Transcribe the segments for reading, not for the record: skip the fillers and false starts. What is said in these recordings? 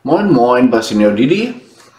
Moin Moin bei Senior Didi.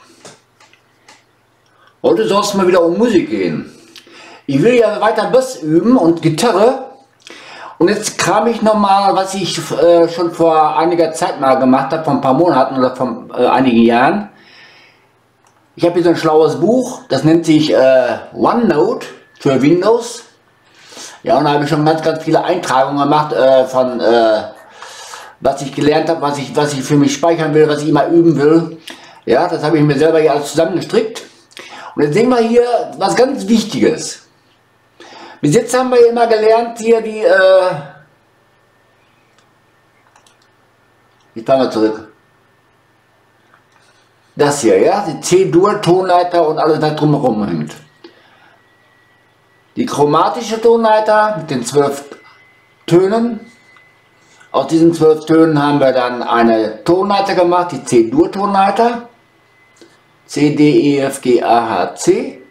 Heute soll es mal wieder um Musik gehen. Ich will ja weiter Bass üben und Gitarre. Und jetzt kram ich nochmal, was ich schon vor einiger Zeit mal gemacht habe, vor ein paar Monaten oder vor einigen Jahren. Ich habe hier so ein schlaues Buch, das nennt sich OneNote für Windows. Ja, und da habe ich schon ganz viele Eintragungen gemacht von was ich gelernt habe, was ich für mich speichern will, was ich immer üben will. Ja, das habe ich mir selber hier alles zusammengestrickt. Und jetzt sehen wir hier was ganz Wichtiges. Bis jetzt haben wir immer gelernt, hier die, jetzt fahren wir zurück. Das hier, ja, die C-Dur-Tonleiter und alles, was drumherum hängt. Die chromatische Tonleiter mit den 12 Tönen. Aus diesen 12 Tönen haben wir dann eine Tonleiter gemacht, die C-Dur-Tonleiter. C, D, E, F, G, A, H, C.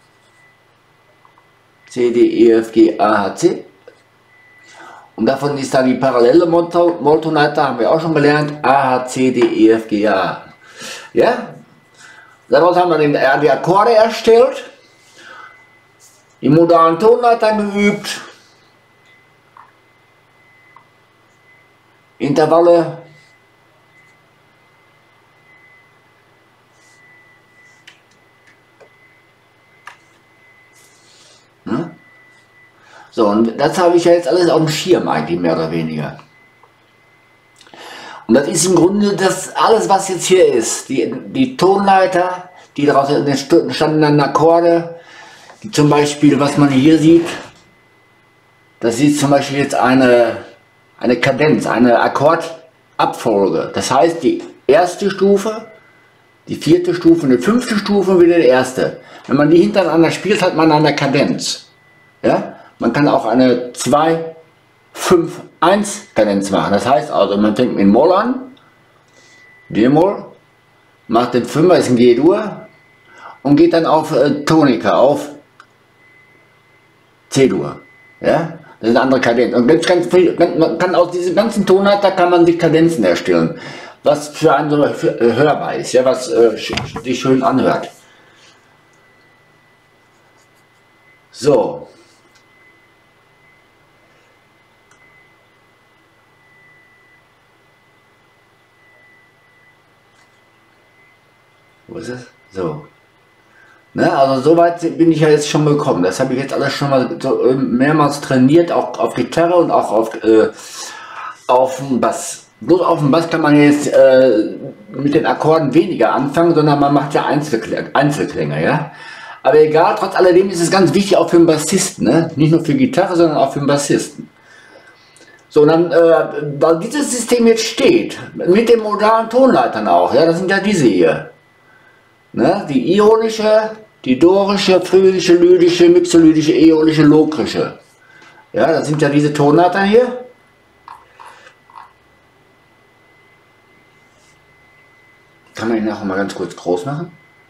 C, D, E, F, G, A, H, C. Und davon ist dann die parallele Molltonleiter, haben wir auch schon gelernt, A, H, C, D, E, F, G, A. Ja? Daraus haben wir die Akkorde erstellt, die modalen Tonleitern geübt, Intervalle, ne? So, und das habe ich ja jetzt alles auf dem Schirm eigentlich, mehr oder weniger. Und das ist im Grunde das alles, was jetzt hier ist. Die Tonleiter, die daraus entstandenen Akkorde, die zum Beispiel, was man hier sieht, das ist zum Beispiel jetzt eine Kadenz, eine Akkordabfolge. Das heißt, die erste Stufe, die vierte Stufe, eine fünfte Stufe und wieder die erste. Wenn man die hintereinander spielt, hat man eine Kadenz. Ja? Man kann auch eine 2, 5, 1 Kadenz machen. Das heißt also, man fängt mit Moll an, D-Moll, macht den 5er, ist ein G-Dur und geht dann auf Tonika, auf C-Dur. Ja? Das ist eine andere Kadenz. Und man kann aus diesen ganzen Tonleiter kann man sich Kadenzen erstellen, was für einen so hörbar ist, ja, was sich schön anhört. So. Wo ist es? So. Ne, also soweit bin ich ja jetzt schon gekommen. Das habe ich jetzt alles schon mal so, mehrmals trainiert, auch auf Gitarre und auch auf dem Bass. Bloß auf dem Bass kann man jetzt mit den Akkorden weniger anfangen, sondern man macht ja Einzelklänge, ja. Aber egal, trotz alledem ist es ganz wichtig auch für den Bassisten, ne? Nicht nur für Gitarre, sondern auch für den Bassisten. So, und dann, weil dieses System jetzt steht, mit den modalen Tonleitern auch, ja, das sind ja diese hier. Ne? Die ionische, die dorische, phrygische, lydische, mixolydische, äolische, lokrische. Ja, das sind ja diese Tonleitern hier. Kann man ihn nachher mal ganz kurz groß machen?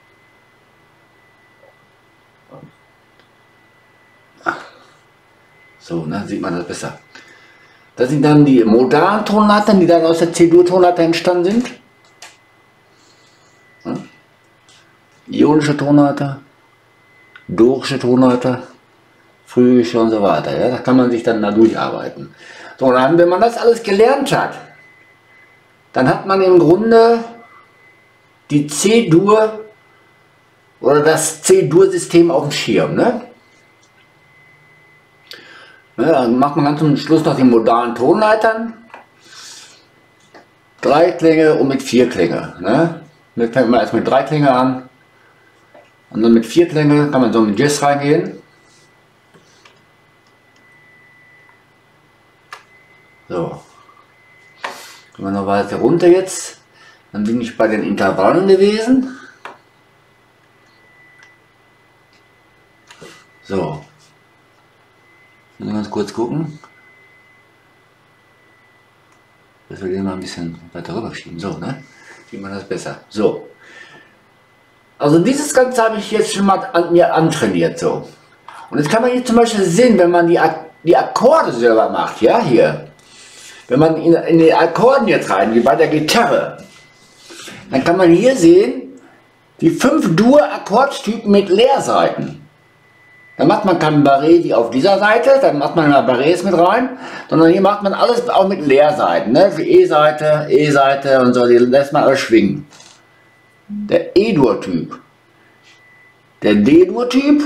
So, dann sieht man das besser. Das sind dann die modalen Tonleitern, die dann aus der C-Dur-Tonleiter entstanden sind. Ionische Tonleiter, dorische Tonleiter, phrygische und so weiter. Ja, da kann man sich dann da durcharbeiten. So, und dann, wenn man das alles gelernt hat, dann hat man im Grunde die C-Dur oder das C-Dur-System auf dem Schirm. Ne? Ja, dann macht man ganz zum Schluss noch die modalen Tonleitern. 3 Klänge und mit 4 Klänge. Ne? Dann fängt man erst mit 3 Klänge an. Und dann mit 4 Klänge kann man so mit Jazz reingehen. So. Gehen wir noch weiter runter jetzt. Dann bin ich bei den Intervallen gewesen. So. Mal ganz kurz gucken. Dass wir den mal ein bisschen weiter rüber schieben. So, ne? Sieht man das besser. So. Also dieses Ganze habe ich jetzt schon mal an mir antrainiert, so. Und jetzt kann man hier zum Beispiel sehen, wenn man die Akkorde selber macht, ja, hier. Wenn man in die Akkorden jetzt rein, wie bei der Gitarre, dann kann man hier sehen, die 5 Dur-Akkordtypen mit Leerseiten. Dann macht man kein Barré wie auf dieser Seite, dann macht man mal Barrés mit rein, sondern hier macht man alles auch mit Leerseiten. Ne? Für E-Seite, E-Seite und so, die lässt man alles schwingen. Der E-Dur-Typ. Der D-Dur-Typ.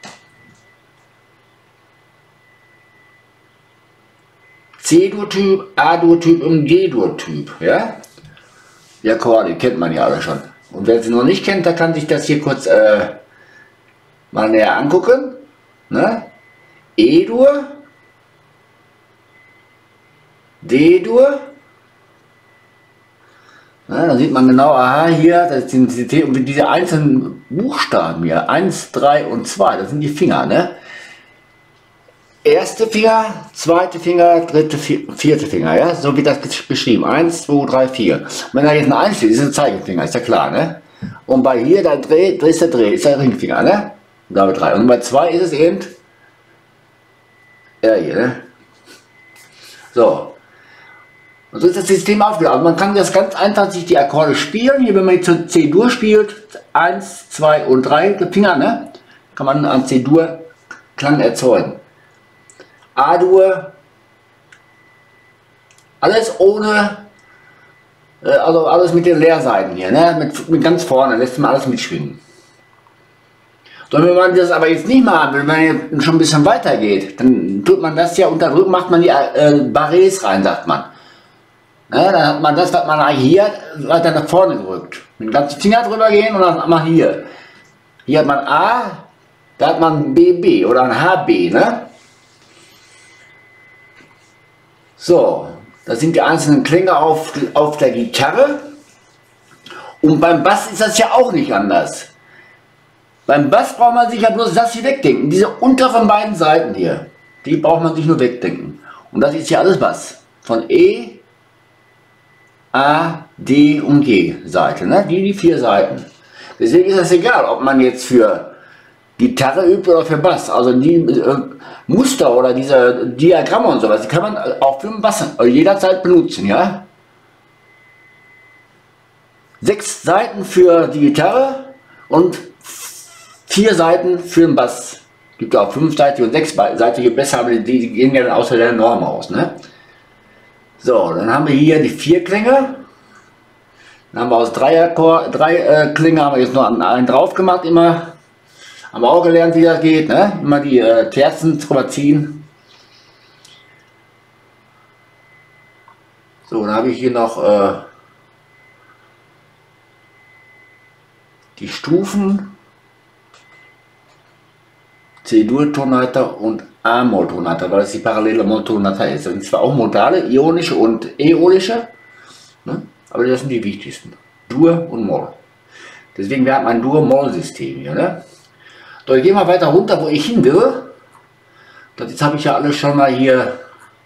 C-Dur-Typ, A-Dur-Typ und G-Dur-Typ. Ja? Die Akkorde kennt man ja alle schon. Und wer sie noch nicht kennt, der kann sich das hier kurz mal näher angucken. Ne? E-Dur, D-Dur. Ja, da sieht man genau, aha, hier, das sind diese einzelnen Buchstaben hier, 1, 3 und 2, das sind die Finger, ne? Erste Finger, zweite Finger, dritte, vierte Finger, ja? So wird das beschrieben, 1, 2, 3, 4. Wenn da jetzt ein 1 steht, ist ein Zeigefinger, ist ja klar, ne? Und bei hier, da ist der Ringfinger, ne? Und da bei 3. Und bei 2 ist es eben hier, ne? So. Und so ist das System aufgebaut. Also man kann das ganz einfach sich die Akkorde spielen. Hier, wenn man jetzt C-Dur spielt, 1, 2 und 3 Finger, ne? Kann man an C-Dur Klang erzeugen. A-Dur, alles ohne, also alles mit den Leerseiten hier, ne? Mit ganz vorne, lässt man alles mitschwingen. So, wenn man das aber jetzt nicht machen will, wenn man jetzt schon ein bisschen weiter geht, dann tut man das ja unterdrücken, macht man die Barrés rein, sagt man. Ne, dann hat man das, was man eigentlich hier weiter nach vorne gerückt. Mit dem ganzen Finger drüber gehen und dann hat man hier. Hier hat man A, da hat man BB oder ein HB, ne? So, das sind die einzelnen Klänge auf der Gitarre. Und beim Bass ist das ja auch nicht anders. Beim Bass braucht man sich ja bloß das hier wegdenken. Diese unteren beiden Seiten hier, die braucht man sich nur wegdenken. Und das ist hier alles Bass. Von E, A, D und G Seite, ne? Die 4 Seiten. Deswegen ist das egal, ob man jetzt für Gitarre übt oder für Bass. Also die Muster oder diese Diagramme und sowas, die kann man auch für den Bass jederzeit benutzen, ja? 6 Seiten für die Gitarre und 4 Seiten für den Bass. Gibt auch 5-seitige und 6-seitige Bässe, aber die gehen ja dann außer der Norm aus, ne? So, dann haben wir hier die 4 Klänge. Dann haben wir aus 3 Klänge haben wir jetzt noch einen drauf gemacht, immer. Haben wir auch gelernt, wie das geht, ne? Immer die Terzen drüber ziehen. So, dann habe ich hier noch die Stufen. C-Dur-Tonleiter und A-Moll-Tonleiter, weil das die parallele Moll-Tonleiter ist. Das sind zwar auch Modale, ionische und äolische, ne? Aber das sind die wichtigsten. Dur und Moll. Deswegen wir haben ein Dur-Moll-System hier. Ne? So, ich gehe mal weiter runter, wo ich hin will. Das habe ich ja alles schon mal hier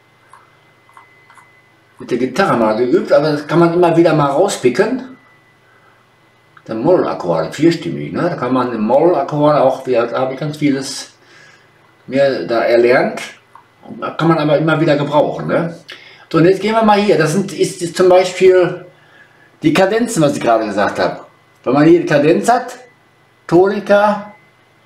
mit der Gitarre mal geübt, aber das kann man immer wieder mal rauspicken. Der Moll-Akkorde, vierstimmig, ne? Da kann man den Moll-Akkorde auch, da habe ich ganz vieles mir da erlernt. Da kann man aber immer wieder gebrauchen, ne? So, und jetzt gehen wir mal hier. Das ist zum Beispiel die Kadenzen, was ich gerade gesagt habe. Wenn man hier die Kadenz hat, Tonika,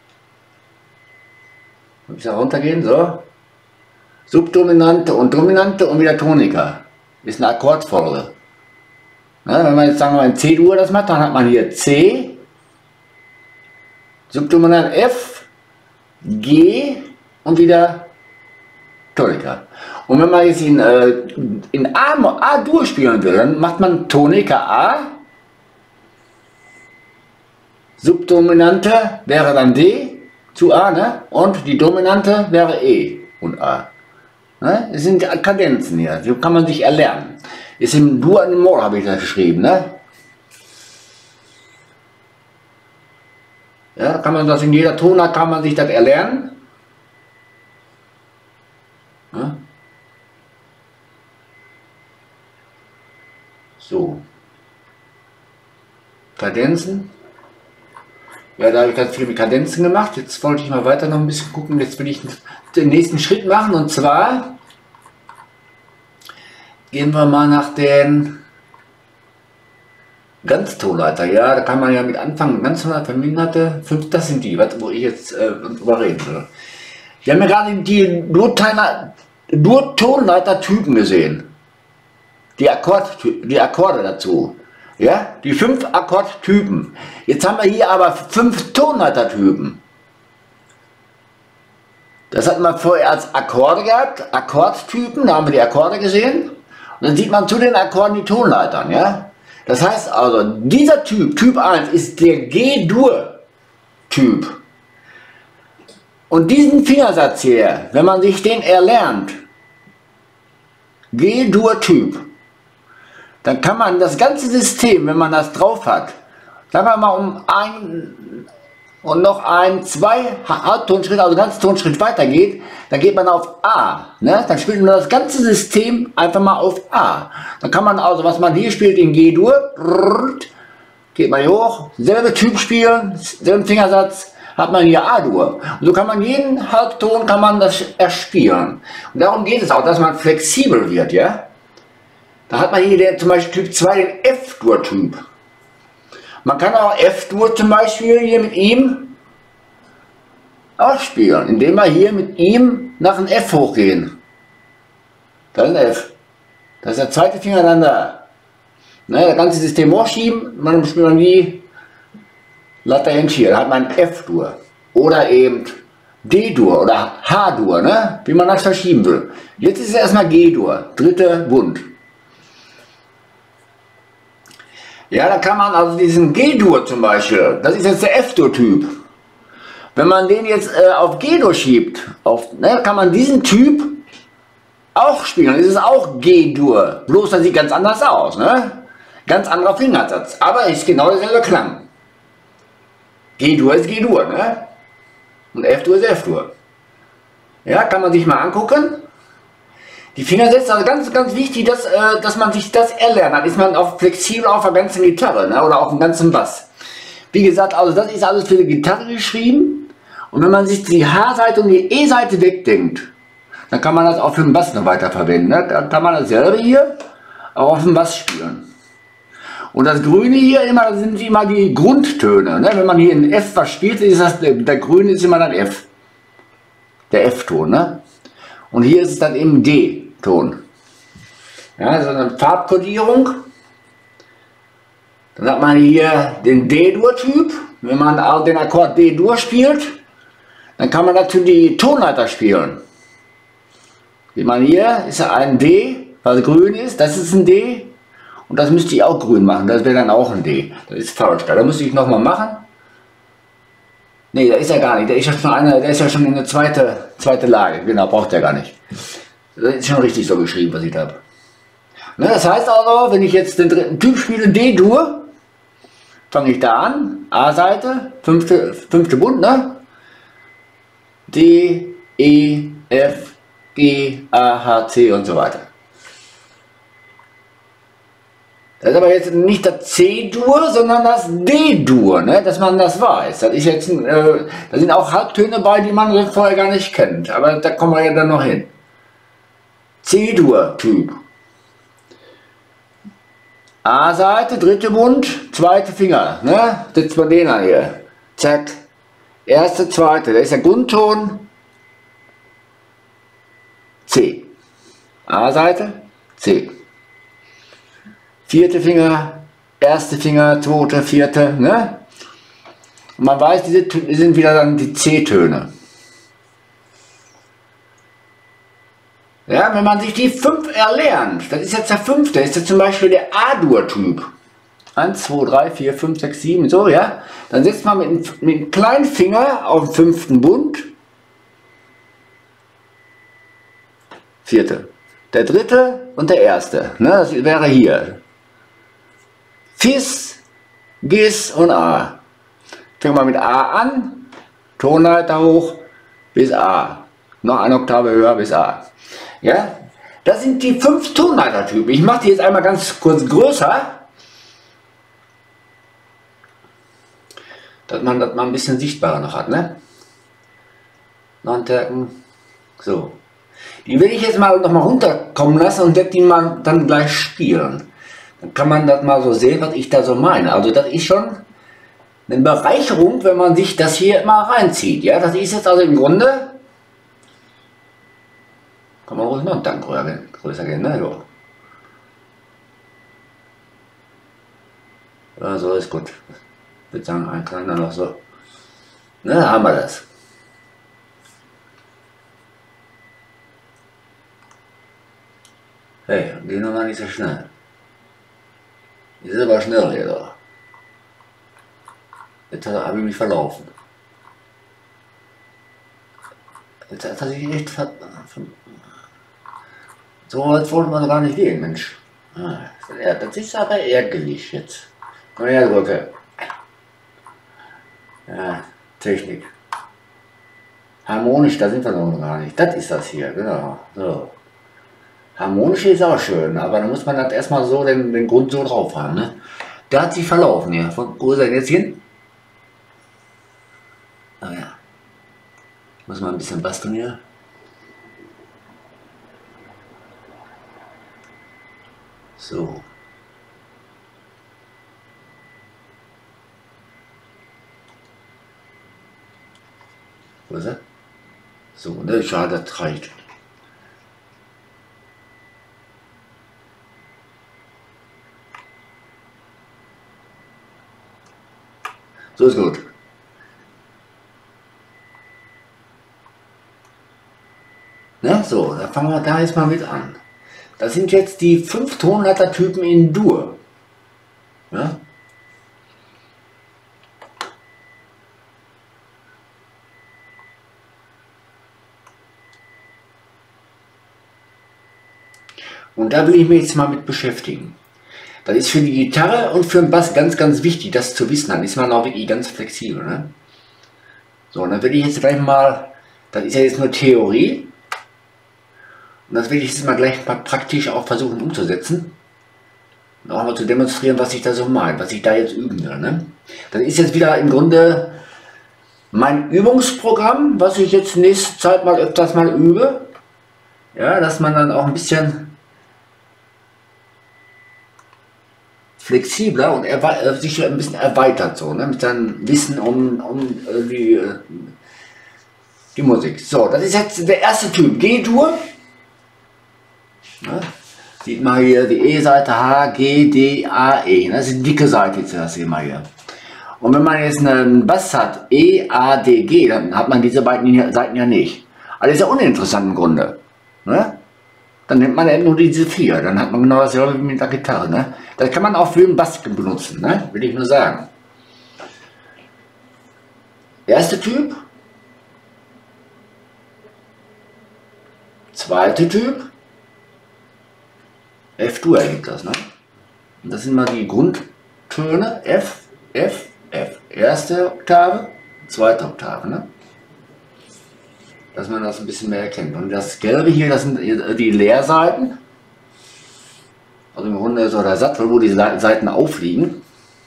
muss ich da runtergehen, so. Subdominante und Dominante und wieder Tonika. Ist eine Akkordfolge. Ja, wenn man jetzt sagen wir mal in C-Dur das macht, dann hat man hier C, Subdominant F, G und wieder Tonika. Und wenn man jetzt in A-Dur spielen will, dann macht man Tonika A, Subdominante wäre dann D zu A, ne? Und die Dominante wäre E und A. Ne? Das sind Kadenzen hier, so kann man sich erlernen. Ist im Dur und im Moll habe ich das geschrieben, ne? Ja, kann man das in jeder Tonart kann man sich das erlernen. Ja? So. Kadenzen. Ja, da habe ich ganz viel mit Kadenzen gemacht. Jetzt wollte ich mal weiter noch ein bisschen gucken. Jetzt will ich den nächsten Schritt machen und zwar gehen wir mal nach den Ganztonleiter, ja, da kann man ja mit anfangen. Ganztonleiter, verminderte, 5, das sind die, wo ich jetzt drüber reden will. Wir haben ja gerade die Dur-Tonleiter-Typen gesehen. Die Akkorde dazu. Ja, die 5 Akkordtypen. Jetzt haben wir hier aber 5 Tonleitertypen. Das hatten wir vorher als Akkorde gehabt, Akkordtypen, da haben wir die Akkorde gesehen. Und dann sieht man zu den Akkorden die Tonleitern, ja. Das heißt also, dieser Typ 1, ist der G-Dur-Typ. Und diesen Fingersatz hier, wenn man sich den erlernt, G-Dur-Typ, dann kann man das ganze System, wenn man das drauf hat, sagen wir mal um und noch ein, 2 Halbtonschritte, also ganz Tonschritt weitergeht, dann geht man auf A. Ne? Dann spielt man das ganze System einfach mal auf A. Dann kann man also, was man hier spielt in G-Dur, geht man hier hoch, selbe Typ spielen, selben Fingersatz, hat man hier A-Dur. Und so kann man jeden Halbton kann man das erspielen. Und darum geht es auch, dass man flexibel wird, ja. Da hat man hier zum Beispiel Typ 2 den F-Dur-Typ. Man kann auch F-Dur zum Beispiel hier mit ihm auch spielen, indem wir hier mit ihm nach dem F hochgehen. Das ist ein F. Das ist der zweite Finger dann da. Ne, das ganze System hochschieben, man spielt man wie Latein hier, da hat man F-Dur. Oder eben D-Dur oder H-Dur, ne? Wie man das verschieben will. Jetzt ist es erstmal G-Dur, dritter Bund. Ja, da kann man also diesen G-Dur zum Beispiel, das ist jetzt der F-Dur-Typ. Wenn man den jetzt auf G-Dur schiebt, ne, kann man diesen Typ auch spielen. Das ist auch G-Dur, bloß das sieht ganz anders aus. Ne? Ganz anderer Fingersatz, aber ist genau derselbe Klang. G-Dur ist G-Dur, ne? Und F-Dur ist F-Dur. Ja, kann man sich mal angucken. Die Fingersätze, also ganz, ganz wichtig, dass man sich das erlernt. Dann ist man auch flexibel auf der ganzen Gitarre, ne? Oder auf dem ganzen Bass. Wie gesagt, also das ist alles für die Gitarre geschrieben. Und wenn man sich die H-Seite und die E-Seite wegdenkt, dann kann man das auch für den Bass noch weiter verwenden. Ne? Dann kann man dasselbe hier auch auf dem Bass spielen. Und das Grüne hier immer, das sind immer die Grundtöne. Ne? Wenn man hier in F was spielt, ist das, der Grüne ist immer dann F. Der F-Ton. Ne? Und hier ist es dann eben D-Ton. Ja, so eine Farbkodierung. Dann hat man hier den D-Dur-Typ. Wenn man auch den Akkord D-Dur spielt, dann kann man dazu die Tonleiter spielen. Wie man hier, ist ja ein D, was grün ist, das ist ein D. Und das müsste ich auch grün machen, das wäre dann auch ein D. Das ist falsch, da müsste ich nochmal machen. Ne, da ist er gar nicht, der ist ja schon in der zweite Lage, genau, braucht er gar nicht. Das ist schon richtig so geschrieben, was ich habe. Ne, das heißt also, wenn ich jetzt den dritten Typ spiele, D-Dur, fange ich da an, A-Seite, fünfte Bund, ne? D, E, F, G, A, H, C und so weiter. Das ist aber jetzt nicht das C-Dur, sondern das D-Dur, ne? Dass man das weiß. Das ist jetzt, da sind auch Halbtöne bei, die man vorher gar nicht kennt, aber da kommen wir ja dann noch hin. C-Dur-Typ. A-Seite, dritte Bund, zweite Finger, ne? Sitzt man den hier. Zack. Erste, zweite, da ist der Grundton C. A-Seite, C. Vierte Finger, erste Finger, zweite, vierte, ne? Und man weiß, diese sind wieder dann die C-Töne. Ja, wenn man sich die 5 erlernt, das ist jetzt der 5., ist jetzt zum Beispiel der A-Dur-Typ. 1, 2, 3, 4, 5, 6, 7, so, ja. Dann setzt man mit dem kleinen Finger auf den 5. Bund. Vierte. Der dritte und der erste, ne, das wäre hier. Fis, Gis und A. Fangen wir mit A an, Tonleiter hoch bis A. Noch eine Oktave höher bis A. Ja, das sind die 5 Tonleitertypen. Ich mache die jetzt einmal ganz kurz größer, dass man das mal ein bisschen sichtbarer noch hat, ne? So. Die will ich jetzt mal noch mal runterkommen lassen und werde die mal dann gleich spielen. Dann kann man das mal so sehen, was ich da so meine. Also das ist schon eine Bereicherung, wenn man sich das hier mal reinzieht. Ja, das ist jetzt also im Grunde, kann man ruhig noch einen Tank größer gehen, ne? Jo. Ja, so ist gut. Ich würde sagen, ein kleiner noch so. Ne, haben wir das. Hey, geh noch mal nicht so schnell. Die ist aber schnell hier doch. Jetzt habe ich mich verlaufen. Jetzt hat er sich echt so weit wollte man gar nicht gehen, Mensch. Das ist aber ärgerlich jetzt. Komm her, Brücke. Ja, Technik. Harmonisch, da sind wir noch gar nicht. Das ist das hier, genau. So. Harmonisch ist auch schön, aber da muss man das erstmal so den Grund so drauf haben. Ne? Der hat sich verlaufen hier. Wo ist er jetzt hin? Ah ja. Muss mal ein bisschen basteln hier. So. Wo ist er? So, ne, schade, das reicht. So ist gut. Ne, so, da fangen wir da jetzt mal mit an. Das sind jetzt die 5 Tonleitertypen in Dur. Ja? Und da will ich mich jetzt mal mit beschäftigen. Das ist für die Gitarre und für den Bass ganz, ganz wichtig, das zu wissen. Dann ist man auch wirklich ganz flexibel. Ne? So, und dann will ich jetzt gleich mal, das ist ja jetzt nur Theorie, und das will ich jetzt mal gleich mal praktisch auch versuchen umzusetzen. Und auch mal zu demonstrieren, was ich da so meine, was ich da jetzt üben will. Ne? Das ist jetzt wieder im Grunde mein Übungsprogramm, was ich jetzt nächste Zeit mal öfters mal übe. Ja, dass man dann auch ein bisschen flexibler und sich ein bisschen erweitert, so, ne, mit seinem Wissen um die Musik. So, das ist jetzt der erste Typ, G-Dur. Ja, sieht man hier die E-Seite H, G, D, A, E. Das ist die dicke Seite, jetzt das sehen wir hier. Und wenn man jetzt einen Bass hat, E, A, D, G, dann hat man diese beiden Seiten ja nicht. Also ist ja uninteressant im Grunde. Ne? Dann nimmt man eben nur diese 4, dann hat man genau dasselbe wie mit der Gitarre. Ne? Das kann man auch für den Bass benutzen, ne? Will ich nur sagen. Erster Typ. Zweiter Typ. F-Dur ergibt das. Ne? Und das sind mal die Grundtöne. F, F, F. Erste Oktave, zweite Oktave. Ne? Dass man das ein bisschen mehr erkennt. Und das Gelbe hier, das sind die Leerseiten. Also im Grunde so der Sattel, wo die Seiten aufliegen.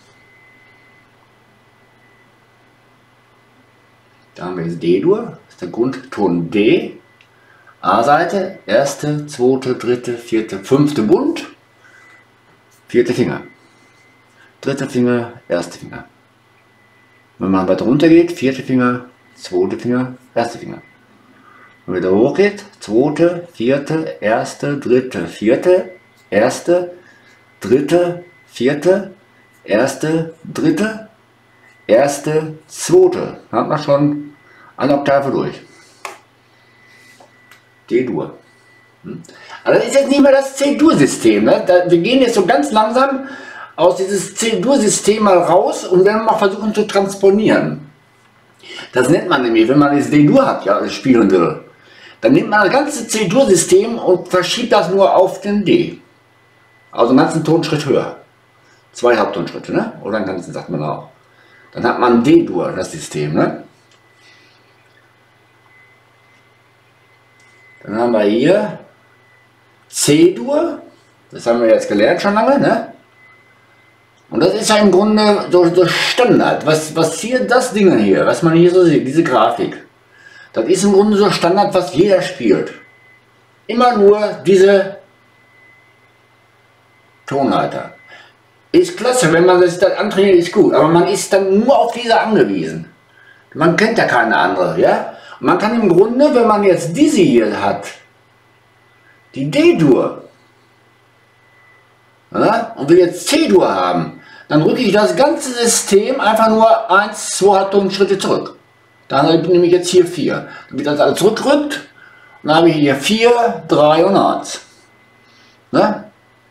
Da haben wir jetzt D-Dur, das ist der Grundton D. A-Seite, erste, zweite, dritte, vierte, fünfte Bund, vierte Finger. Dritter Finger, erster Finger. Wenn man weiter runter geht, vierte Finger, zweite Finger, erster Finger. Wenn man wieder hoch geht, zweite, vierte, erste, dritte, vierte, erste, dritte, vierte, erste, dritte, erste, zweite. Hat man schon eine Oktave durch. D-Dur. Also das ist jetzt nicht mehr das C-Dur-System. Ne? Wir gehen jetzt so ganz langsam aus dieses C-Dur-System mal raus und werden mal versuchen zu transponieren. Das nennt man nämlich, wenn man das D-Dur hat, ja, spielen will. Dann nimmt man das ganze C-Dur-System und verschiebt das nur auf den D. Also einen ganzen Tonschritt höher. 2 Haupttonschritte, ne? Oder einen ganzen, sagt man auch. Dann hat man D-Dur, das System, ne? Dann haben wir hier C-Dur, das haben wir jetzt gelernt schon lange, ne? Und das ist ja im Grunde so Standard, was hier, das Ding hier, was man hier so sieht, diese Grafik, das ist im Grunde so Standard, was jeder spielt. Immer nur diese Tonleiter. Ist klasse, wenn man das dann antrainiert, ist gut, aber man ist dann nur auf diese angewiesen. Man kennt ja keine andere, ja? Und man kann im Grunde, wenn man jetzt diese hier hat, die D-Dur, ja, und will jetzt C-Dur haben, dann rücke ich das ganze System einfach nur 1, 2 Tonschritte zurück. Dann nehme ich jetzt hier 4. Dann wird das alles zurückrückt, und dann habe ich hier 4, 3 und 1. Ne?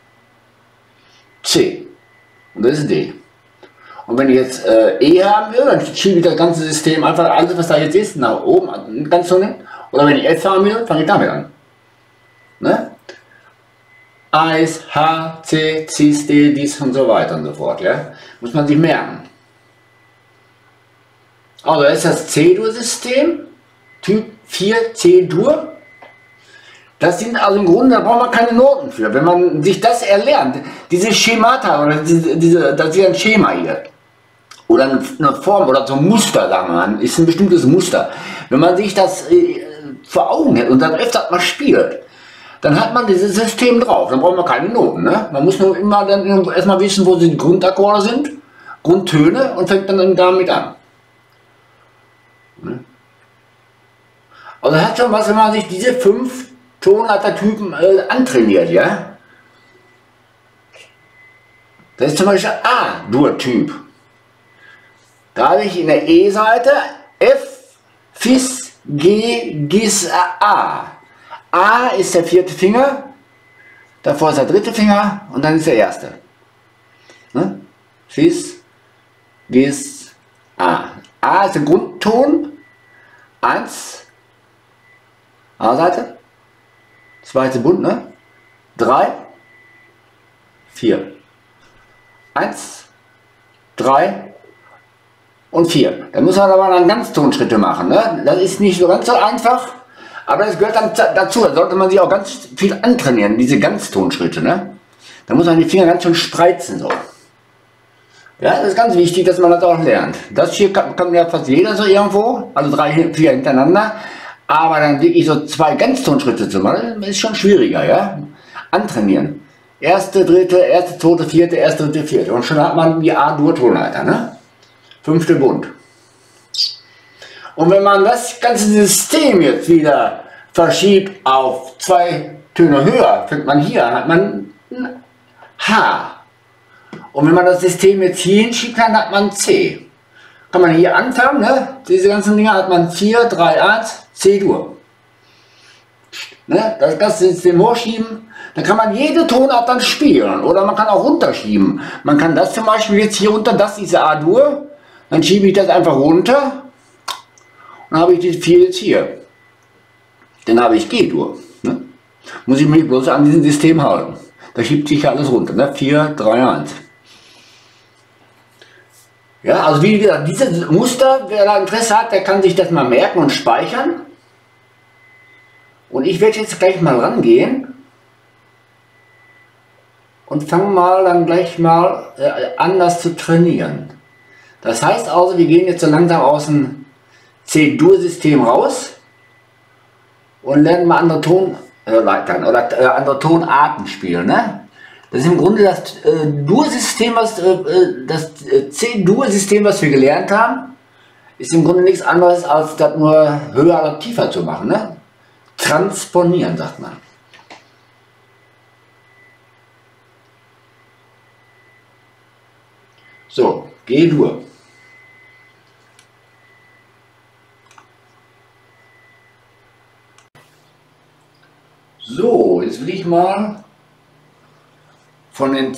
C. Und das ist D. Und wenn ich jetzt E haben will, dann schiebe ich das ganze System einfach, alles was da jetzt ist, nach oben, ganz unten. Oder wenn ich F haben will, fange ich damit an. Ne? Eis, H, C, Cis, D, dies und so weiter und so fort. Ja? Muss man sich merken. Also das ist das C-Dur-System, Typ 4 C-Dur. Das sind also im Grunde, da braucht man keine Noten für. Wenn man sich das erlernt, diese Schemata, oder das ist ja ein Schema hier, oder eine Form oder so ein Muster, sagen wir mal, ist ein bestimmtes Muster. Wenn man sich das vor Augen hat und dann öfter mal spielt, dann hat man dieses System drauf. Dann braucht man keine Noten. Ne? Man muss nur immer dann erstmal wissen, wo die Grundakkorde sind, Grundtöne, und fängt dann damit an. Also das hat schon was, wenn man sich diese 5 Tonleitertypen antrainiert, ja. Das ist zum Beispiel A-Dur-Typ. Da habe ich in der E-Seite F, Fis, G, Gis, A. A ist der 4. Finger, davor ist der 3. Finger und dann ist der 1. Ne? Fis, Gis, A. A ist der Grundton, 1, A-Seite. Zweite Bund, ne? 3, 4. 1, 3 und 4. Da muss man aber dann Ganztonschritte machen. Ne? Das ist nicht so ganz so einfach, aber das gehört dann dazu. Da sollte man sich auch ganz viel antrainieren, diese Ganztonschritte. Ne? Da muss man die Finger ganz schön spreizen. So. Ja, das ist ganz wichtig, dass man das auch lernt. Das hier kann ja fast jeder so irgendwo, also 3, 4 hintereinander. Aber dann wirklich so 2 Ganztonschritte zu machen, ist schon schwieriger, ja? Antrainieren. 1., 3., 1., 2., 4., 1., 3., 4. Und schon hat man die A-Dur-Tonleiter, ne? 5. Bund. Und wenn man das ganze System jetzt wieder verschiebt auf 2 Töne höher, fängt man hier an, hat man ein H. Und wenn man das System jetzt hier hinschiebt, dann hat man C. Kann man hier anfangen, ne? Diese ganzen Dinger hat man 4, 3, 1, C-Dur. Ne? Das ganze System hochschieben, dann kann man jede Tonart dann spielen. Oder man kann auch runterschieben. Man kann das zum Beispiel jetzt hier runter, das ist A-Dur, dann schiebe ich das einfach runter und dann habe ich die 4 jetzt hier. Dann habe ich G-Dur. Ne? Muss ich mich bloß an diesem System halten. Da schiebt sich alles runter. Ne? 4, 3, 1. Ja, also wie gesagt, dieses Muster, wer da Interesse hat, der kann sich das mal merken und speichern. Und ich werde jetzt gleich mal rangehen und fange mal dann gleich mal an, das zu trainieren. Das heißt also, wir gehen jetzt so langsam aus dem C-Dur-System raus und lernen mal andere Tonleitern oder andere Tonarten spielen. Ne? Das ist im Grunde das Dur-System, das C-Dur-System, was wir gelernt haben, ist im Grunde nichts anderes, als das nur höher oder tiefer zu machen. Ne? Transponieren, sagt man. So, G-Dur. So, jetzt will ich mal von dem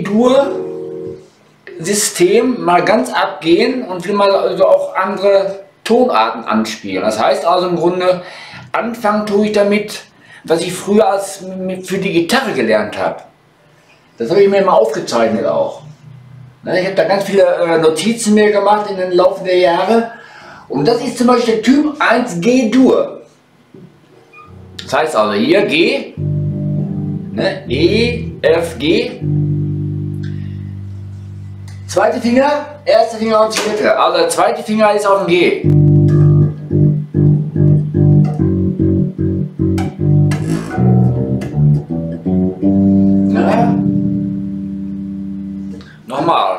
C-Dur-System mal ganz abgehen und will mal also auch andere Tonarten anspielen. Das heißt also im Grunde, anfangen tue ich damit, was ich früher für die Gitarre gelernt habe. Das habe ich mir immer aufgezeichnet auch. Ich habe da ganz viele Notizen mir gemacht in den Laufe der Jahre. Und das ist zum Beispiel der Typ 1 G-Dur. Das heißt also hier G, ne, E, F, G. Zweite Finger, erste Finger und vierte. Also der zweite Finger ist auf dem G. nochmal.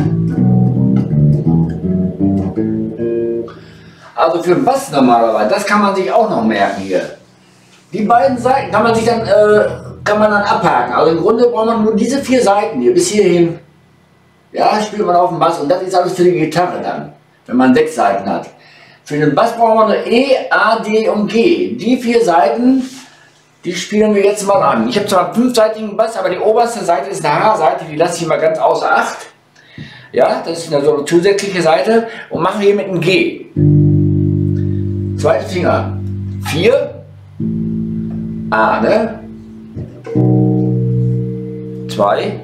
Also für den Bass normalerweise, das kann man sich auch noch merken hier. Die beiden Seiten kann man sich dann, abhaken. Also im Grunde braucht man nur diese 4 Seiten hier bis hierhin. Ja, spielt man auf dem Bass und das ist alles für die Gitarre dann, wenn man 6 Seiten hat. Für den Bass brauchen wir nur E, A, D und G. Die 4 Seiten, die spielen wir jetzt mal an. Ich habe zwar einen 5-seitigen Bass, aber die oberste Seite ist eine H-Seite, die lasse ich mal ganz außer Acht. Ja, das ist eine so eine zusätzliche Seite und mache hier mit einem G. Zweiter Finger. 4. A, ne? 2.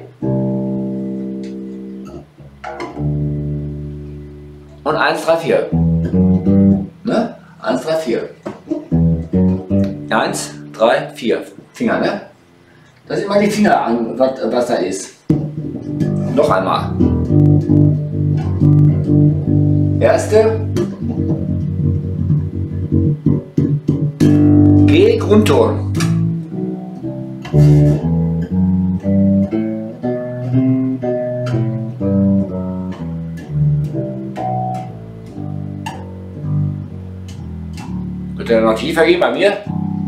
Und 1, 3, 4. Ne? 1, 3, 4. 1, 3, 4. Finger, ne? Das sind immer die Finger an, was da ist. Noch einmal. Erste. G, Grundton. Wird der noch tiefer gehen bei mir?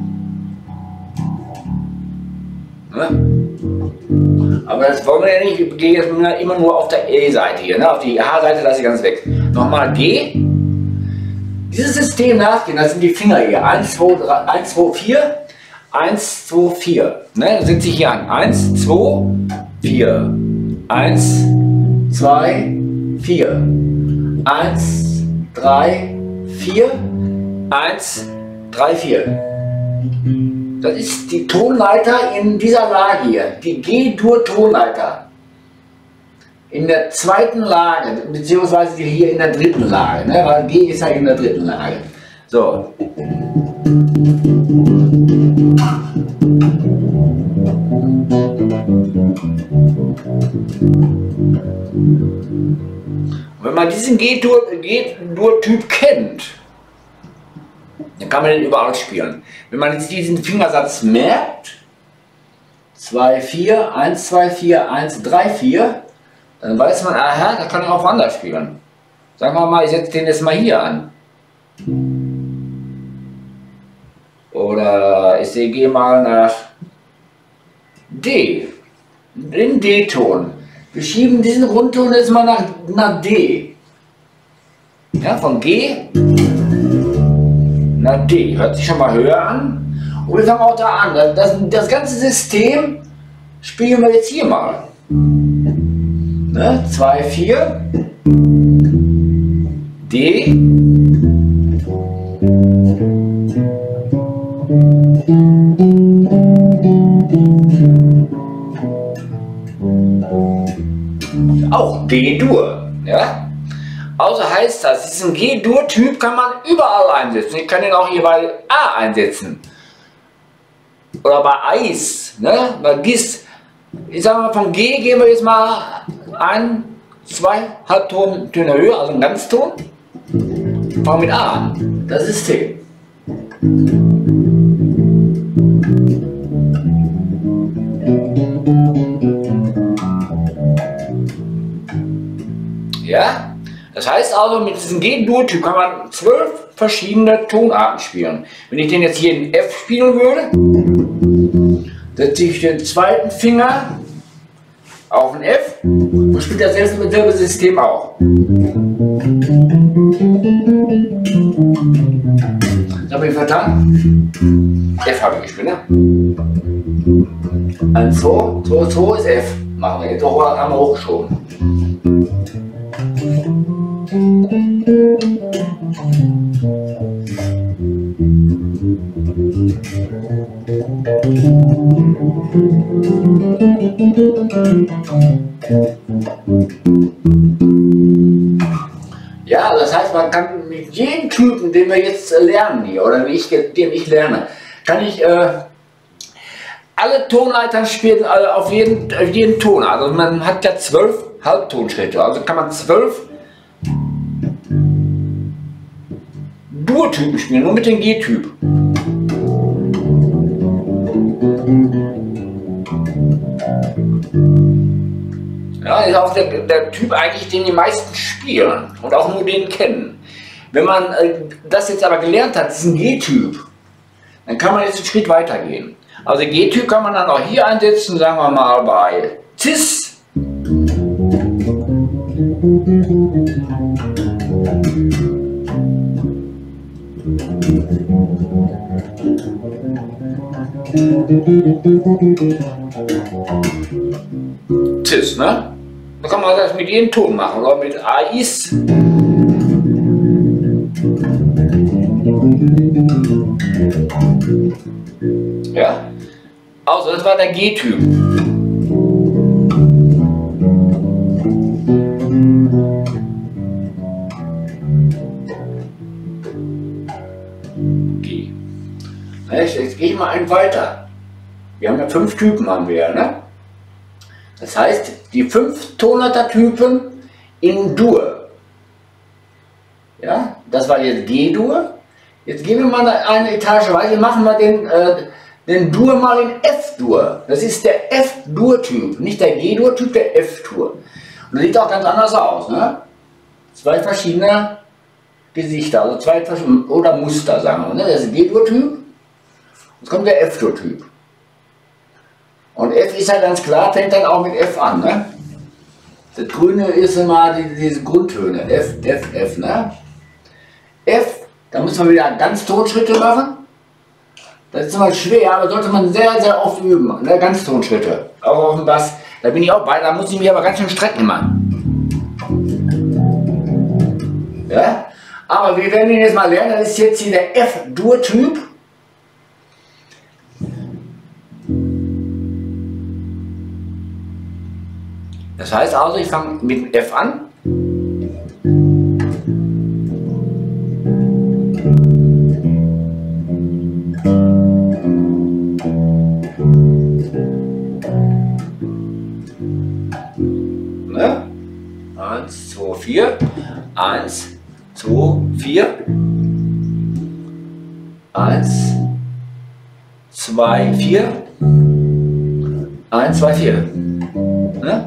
Ne? Aber das wollen wir ja nicht. Ich gehe jetzt immer nur auf der E-Seite hier. Ne? Auf die H-Seite lasse ich ganz weg. Nochmal G. Dieses System nachgehen, das sind die Finger hier. 1, 2, 3, 1, 2, 4. 1, 2, 4. Ne? Da sitze ich hier an. 1, 2, 4. 1, 2, 4. 1, 3, 4. 1, 3, 4. Das ist die Tonleiter in dieser Lage hier, die G-Dur-Tonleiter. In der zweiten Lage, beziehungsweise hier in der dritten Lage, ne? Weil G ist ja in der dritten Lage. So. Wenn man diesen G-Dur-Typ kennt, dann kann man den überall spielen. Wenn man jetzt diesen Fingersatz merkt, 2, 4, 1, 2, 4, 1, 3, 4, dann weiß man, aha, da kann ich auch woanders spielen. Sagen wir mal, ich setze den jetzt mal hier an. Oder ich gehe mal nach D, den D-Ton. Wir schieben diesen Grundton jetzt mal nach D. Ja, von G nach D. Hört sich schon mal höher an. Und wir fangen auch da an. Das ganze System spielen wir jetzt hier mal. Ne? 2, 4. D. Auch D-Dur. Ja? Also heißt das, diesen G-Dur-Typ kann man überall einsetzen. Ich kann ihn auch hier bei A einsetzen. Oder bei Eis, ne? Bei Gis. Ich sag mal, von G gehen wir jetzt mal 1, 2 Halbtontöne höher, also einen Ganzton. Fangen mit A an. Das System. Ja? Das heißt also, mit diesem G-Dur-Typ kann man 12 verschiedene Tonarten spielen. Wenn ich den jetzt hier in F spielen würde, setze ich den zweiten Finger auf den F und spiele dasselbe System auch. Das habe ich verstanden. F habe ich gespielt, ne? 1, 2, 2, 2 ist F. Machen wir jetzt auch einmal hochgeschoben. Ja, das heißt, man kann mit jedem Typen, den wir jetzt lernen hier, oder den ich lerne, kann ich alle Tonleitern spielen, also auf jeden Ton. Also man hat ja 12 Halbtonschritte, also kann man 12 Dur-Typen spielen, nur mit dem G-Typ. Ja, Ja, ist auch der Typ eigentlich, den die meisten spielen und auch nur den kennen. Wenn man das jetzt aber gelernt hat, diesen G-Typ, dann kann man jetzt einen Schritt weiter gehen. Also G-Typ kann man dann auch hier einsetzen, sagen wir mal bei Cis. Cis, ne? Da kann man das mit jedem Ton machen, oder mit Ais. Ja? Also, das war der G-Typ. G. Jetzt gehe ich mal einen weiter. Wir haben ja 5 Typen, haben wir ja, ne? Das heißt, die 5 Tonleitertypen in Dur. Ja, das war jetzt G-Dur. Jetzt gehen wir mal eine Etage weiter, machen wir den Dur mal in F-Dur. Das ist der F-Dur-Typ, nicht der G-Dur-Typ, der F-Dur. Und das sieht auch ganz anders aus, ne? 2 verschiedene Gesichter, also 2 verschiedene, oder Muster, sagen wir, ne? Das ist der G-Dur-Typ, jetzt kommt der F-Dur-Typ. Und F ist ja ganz klar, fängt dann auch mit F an, ne? Das Grüne ist immer diese Grundtöne, F, F, F, ne? F, da muss man wieder Ganztonschritte machen. Das ist immer schwer, aber sollte man sehr, sehr oft üben, ne? Ganztonschritte, auch auf dem Bass. Da bin ich auch bei, da muss ich mich aber ganz schön strecken immer. Ja? Aber wir werden ihn jetzt mal lernen, das ist jetzt hier der F-Dur-Typ. Das heißt also, ich fange mit dem F an. Ne? 1, 2, 4. 1, 2, 4. 1, 2, 4. 1, 2, 4. Ne?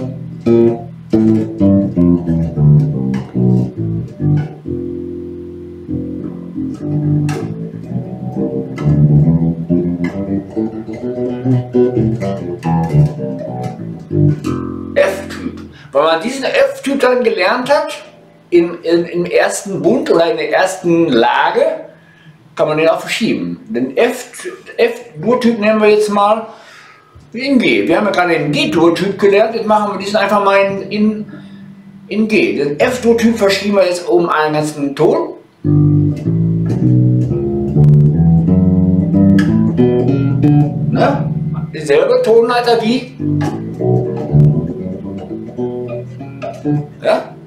F-Typ. Weil man diesen F-Typ dann gelernt hat, im ersten Bund oder in der ersten Lage, kann man den auch verschieben. Den F-Dur-Typ nehmen wir jetzt mal in G. Wir haben ja gerade den G-Dur-Typ gelernt, jetzt machen wir diesen einfach mal in G. Den F-Dur-Typ verschieben wir jetzt um einen ganzen Ton. Ne? Dieselbe Tonleiter wie. Ja?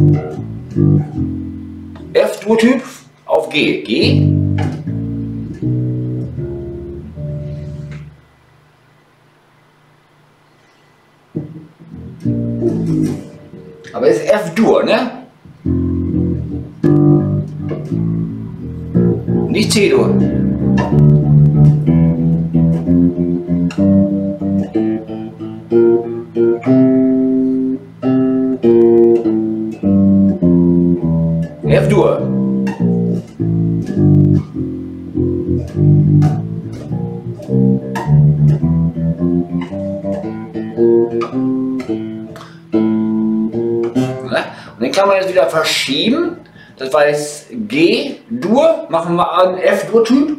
F-Dur-Typ auf G. G. Aber es ist F-Dur, ne? Nicht C-Dur. F-Dur. Und den kann man jetzt wieder verschieben. Das war jetzt G-Dur. Machen wir einen F-Dur-Typ.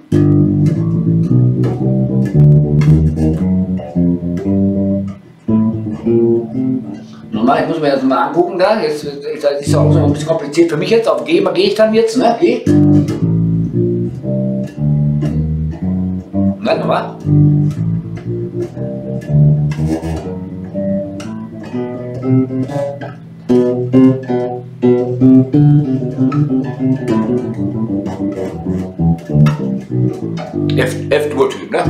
Nochmal, ich muss mir das mal angucken da. Jetzt ist es auch so ein bisschen kompliziert für mich jetzt. Auf G gehe ich dann jetzt, ne? G. Nein, nochmal. F-Dur-Typ, ne?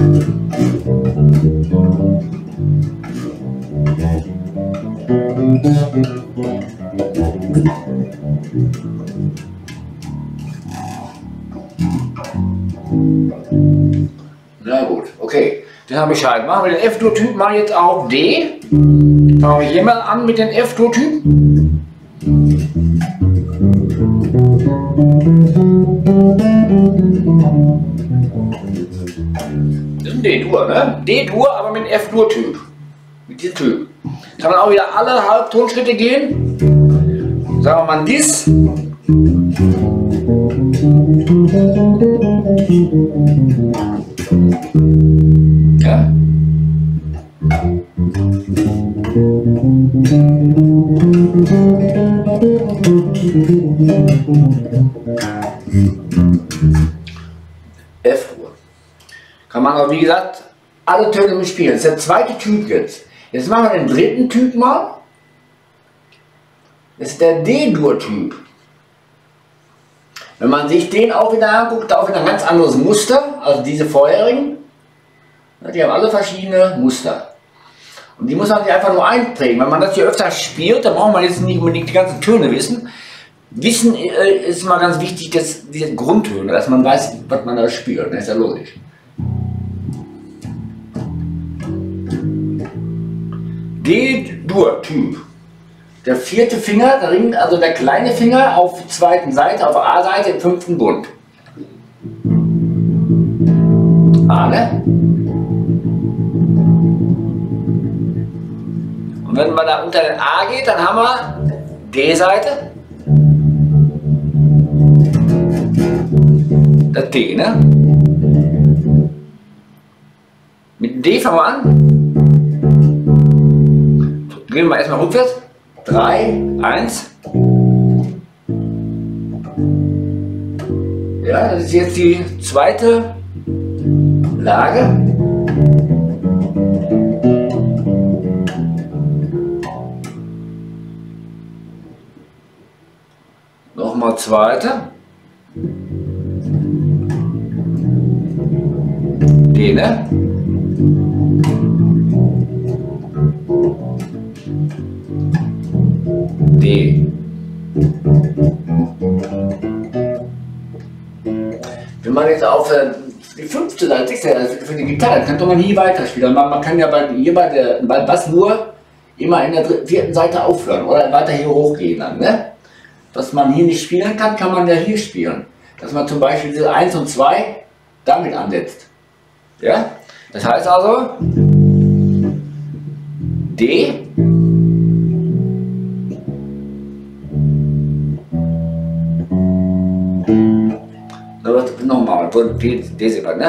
Na gut, okay. Den habe ich halt. Machen wir den F-Dur-Typ mal jetzt auf D. Fangen wir hier mal an mit den F-Dur-Typ. Das ist ein D-Dur, ne? D-Dur, aber mit F-Dur-Typ. Mit diesem Typ. Kann man auch wieder alle Halbtonschritte gehen. Sagen wir mal Dis. Ja. F-Dur. Kann man aber wie gesagt alle Töne mitspielen. Das ist der zweite Typ jetzt. Jetzt machen wir den dritten Typ mal. Das ist der D-Dur-Typ. Wenn man sich den auch wieder anguckt, auch wieder ein ganz anderes Muster, also diese vorherigen. Die haben alle verschiedene Muster. Und die muss man sich einfach nur einprägen. Wenn man das hier öfter spielt, dann braucht man jetzt nicht unbedingt die ganzen Töne wissen. Wissen ist immer ganz wichtig, dass diese Grundtöne, dass man weiß, was man da spielt. Das ist ja logisch. D-Dur-Typ. Der vierte Finger, also der kleine Finger auf der zweiten Seite, auf der A-Seite im fünften Bund. A, ne? Und wenn man da unter den A geht, dann haben wir D-Seite. Das D, ne? Mit dem D fangen wir an. Gehen wir erstmal rückwärts. 3, 1. Ja, das ist jetzt die zweite Lage. Nochmal zweite. D, ne? D. Wenn man jetzt auf die fünfte Seite, für die Gitarre, dann könnte man hier weiterspielen. Man kann ja hier bei der Bass nur immer in der vierten Seite aufhören oder weiter hier hochgehen dann, ne? Was man hier nicht spielen kann, kann man ja hier spielen. Dass man zum Beispiel diese 1 und 2 damit ansetzt. Ja? Das heißt also D. Nochmal, D sieht man, ne?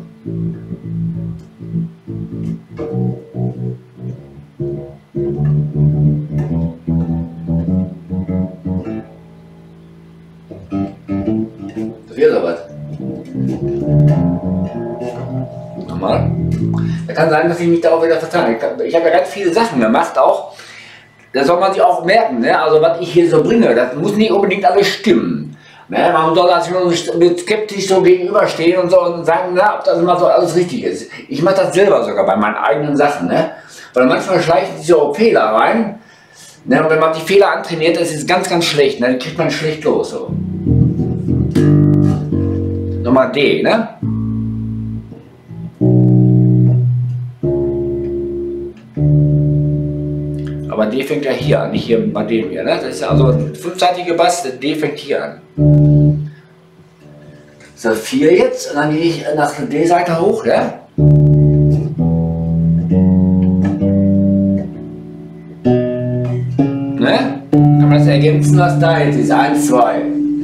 Das wird aber was. Nochmal. Da kann sein, dass ich mich da auch wieder vertan. Ich habe ja ganz viele Sachen gemacht auch. Da soll man sich auch merken, ne? Also was ich hier so bringe, das muss nicht unbedingt alles stimmen. Ne, man soll das nur skeptisch so gegenüberstehen und so und sagen, na, ob das immer so alles richtig ist. Ich mache das selber sogar bei meinen eigenen Sachen, ne? Weil manchmal schleichen sich so Fehler rein. Ne? Und wenn man die Fehler antrainiert, das ist ganz, ganz schlecht. Ne? Dann kriegt man schlecht los. So. Nochmal D, ne? Aber D fängt ja hier an, nicht hier bei dem hier. Ne? Das ist ja also ein fünfseitige Bass, der D fängt hier an. So, 4 jetzt, und dann gehe ich nach der D-Seite hoch, ja? Ne? Kann man das ergänzen, was da jetzt ist? 1, 2.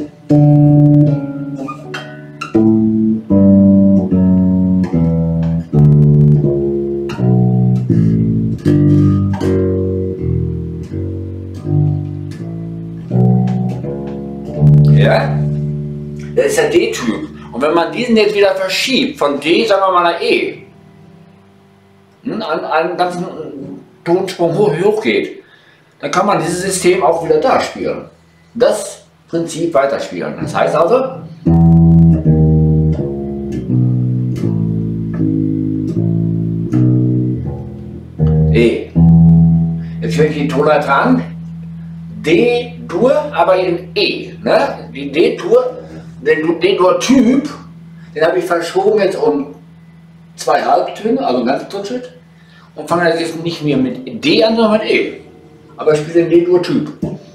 Ja? Das ist der D-Typ. Und wenn man diesen jetzt wieder verschiebt, von D, sagen wir mal nach E, an einen ganzen Tonsprung hoch geht, dann kann man dieses System auch wieder da spielen. Das Prinzip weiterspielen. Das heißt also, E. Jetzt höre ich die Tonleiter an. D-Dur, aber in E. Ne? Die D-Dur, den D-Dur-Typ, den habe ich verschoben jetzt um 2 Halbtöne, also einen ganzen Tonschritt. und fange jetzt nicht mehr mit D an, sondern mit E. Aber ich spiele den D-Dur-Typ.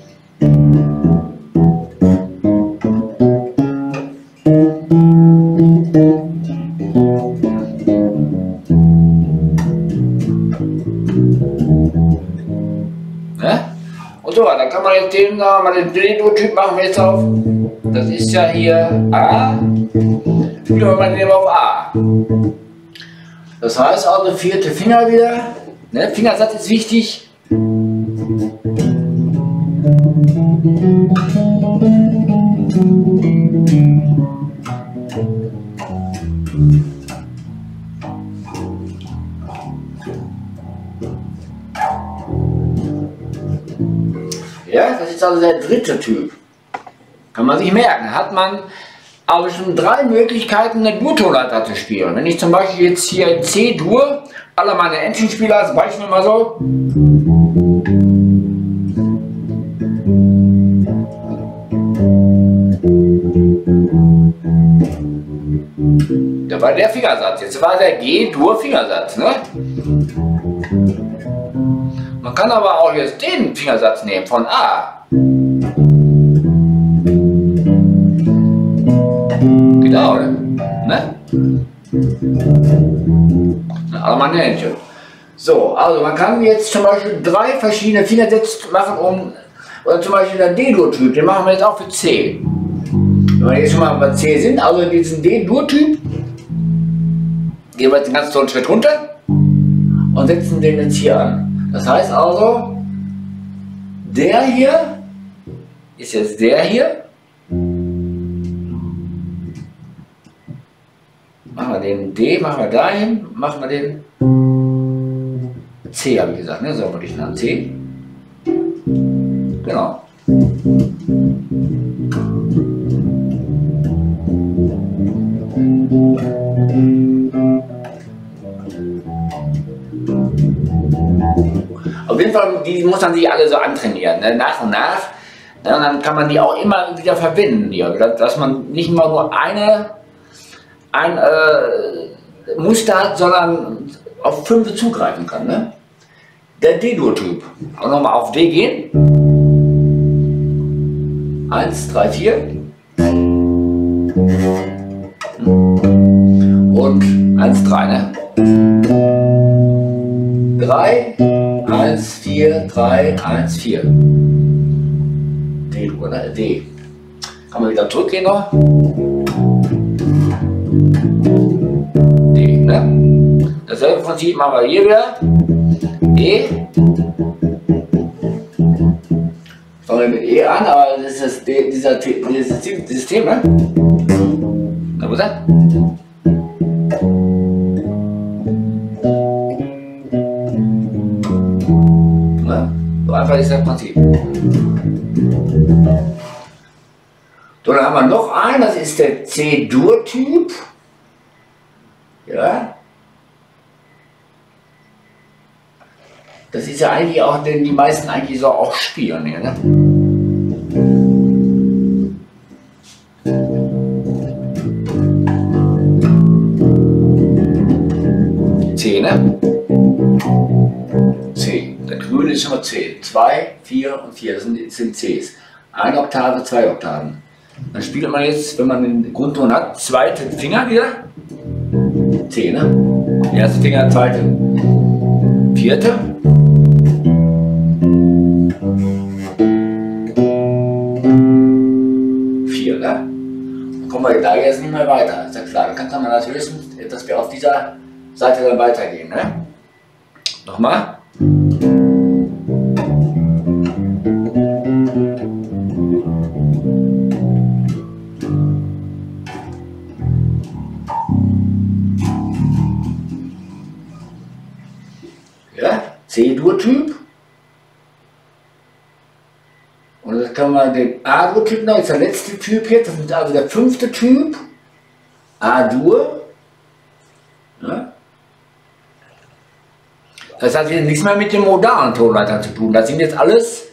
Ne? Und so, dann kann man jetzt den D-Dur-Typ machen wir jetzt auf. Das ist ja hier A. Spielen wir mal den auf A. Das heißt also vierte Finger wieder. Ne? Fingersatz ist wichtig. Ja, das ist also der dritte Typ. Kann man sich merken. Hat man aber schon 3 Möglichkeiten, eine Dur-Tonleiter zu spielen. Wenn ich zum Beispiel jetzt hier in C-Dur, alle meine Entchenspieler als Beispiel mal so. Da war der Fingersatz, jetzt war der G-Dur-Fingersatz. Ne? Man kann aber auch jetzt den Fingersatz nehmen von A. Geht auch, ne? Aber man nennt schon. So, also man kann jetzt zum Beispiel 3 verschiedene Fingersätze machen, oder zum Beispiel den D-Dur-Typ, den machen wir jetzt auch für C. Wenn wir jetzt schon mal bei C sind, also diesen D-Dur-Typ, gehen wir jetzt einen ganz tollen Schritt runter und setzen den jetzt hier an. Das heißt also, der hier ist jetzt der hier. Machen wir den D, machen wir dahin, machen wir den C, habe ich gesagt, ne? So würde ich nach C. Genau. Auf jeden Fall, die muss man sich alle so antrainieren, ne? Nach und nach. Ne? Und dann kann man die auch immer wieder verbinden, hier, dass man nicht immer nur ein Muster hat, sondern auf 5 zugreifen kann. Ne? Der D-Dur-Typ. Auch nochmal auf D gehen. 1, 3, 4. Und 1, 3, ne? 3, 1, 4, 3, 1, 4. D-Dur, ne? D. Kann man wieder zurückgehen noch. D, ne? Dasselbe Prinzip machen wir hier wieder. E. Fangen wir mit E an, aber das ist dieses System, ne? Na, wo ist er? Na, so einfach ist das Prinzip. So, dann haben wir noch einen, das ist der C-Dur-Typ. Ja. Das ist ja eigentlich auch, den die meisten eigentlich so auch spielen. Ja, ne? C, ne? C. Der grüne ist immer C. 2, 4 und 4, das sind Cs. 1 Oktave, 2 Oktaven. Dann spielt man jetzt, wenn man den Grundton hat, zweiten Finger wieder. C, ne? Erster Finger, zweite, vierte. Vier, ne? Dann kommen wir da jetzt nicht mehr weiter, ist ja klar. Dann kann man natürlich höchstens, dass wir auf dieser Seite dann weitergehen, ne? Nochmal. Ja, C-Dur-Typ. Und das kann man den A-Dur-Typ noch, ist der letzte Typ jetzt, das ist also der 5. Typ. A-Dur. Ja. Das hat jetzt nichts mehr mit dem modalen Tonleiter zu tun. Das sind jetzt alles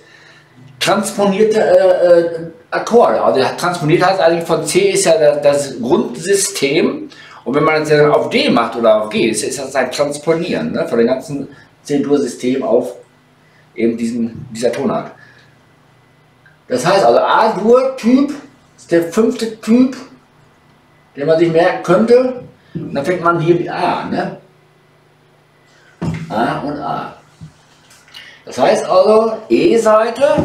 transponierte Akkorde. Also transponiert heißt eigentlich von C ist ja das Grundsystem Und wenn man das dann auf D macht oder auf G, ist das ein Transponieren, ne, von dem ganzen C-Dur-System auf eben dieser Tonart. Das heißt also, A-Dur-Typ ist der 5. Typ, den man sich merken könnte. Und dann fängt man hier mit A, ne? A und A. Das heißt also, E-Seite,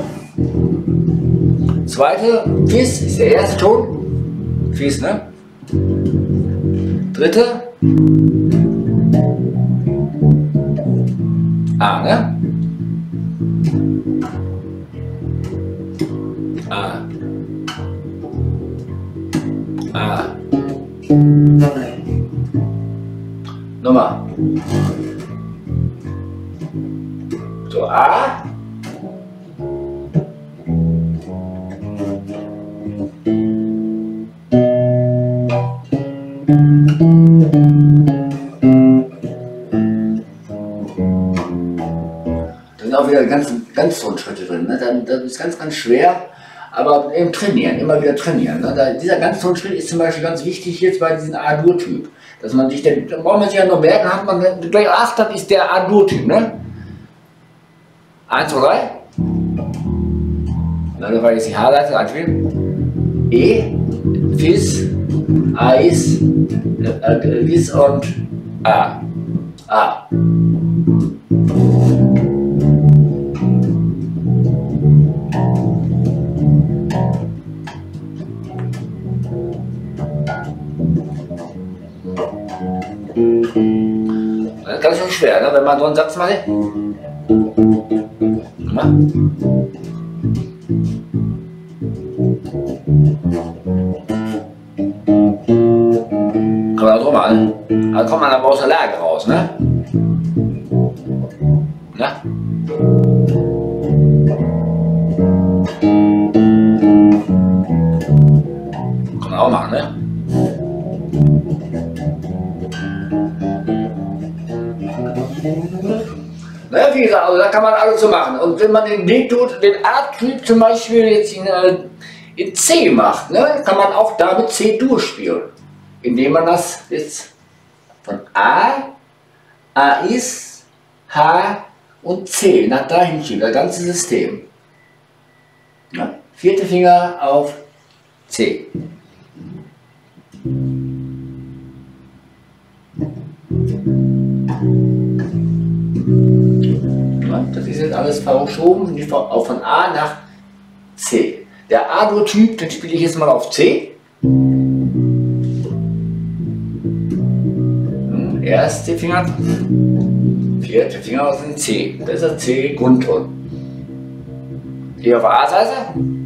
zweite, Fis ist der erste Ton, Fis, ne? Dritte, A, ne? A. A. Nochmal. So, A. Da sind auch wieder ganz Tonschritte drin. Ne? Das ist ganz schwer, aber eben trainieren, immer wieder trainieren. Ne? Dieser Ganztonschritt ist zum Beispiel ganz wichtig jetzt bei diesem A-Dur-Typ. Dass man sich, den braucht man sich ja nur merken, hat man gleich 8, dann ist der A-Dur-Typ. Ne? 1, 2, 3. Dann war jetzt die H-Seite, einspielen. E, Fis, Eis, Lis und A. A. Das ist ganz schön schwer, ne? Wenn man so einen Satz macht. Kann man so machen. Da kommt man aber aus der Lage raus, ne? Na? Kann man auch machen, ne? Ne, wie gesagt, also da kann man alles so machen. Und wenn man den D tut, den A-Typ zum Beispiel jetzt in C macht, ne, kann man auch damit C durchspielen. Indem man das jetzt von A, Is, H und C nach dahin schiebt, das ganze System. Ja, 4. Finger auf C. Das ist jetzt alles verschoben, auch von A nach C. Der A-Dur-Typ, den spiele ich jetzt mal auf C. Erste Finger, 4. Finger auf den C. Das ist der C Grundton. Hier auf A-Seite.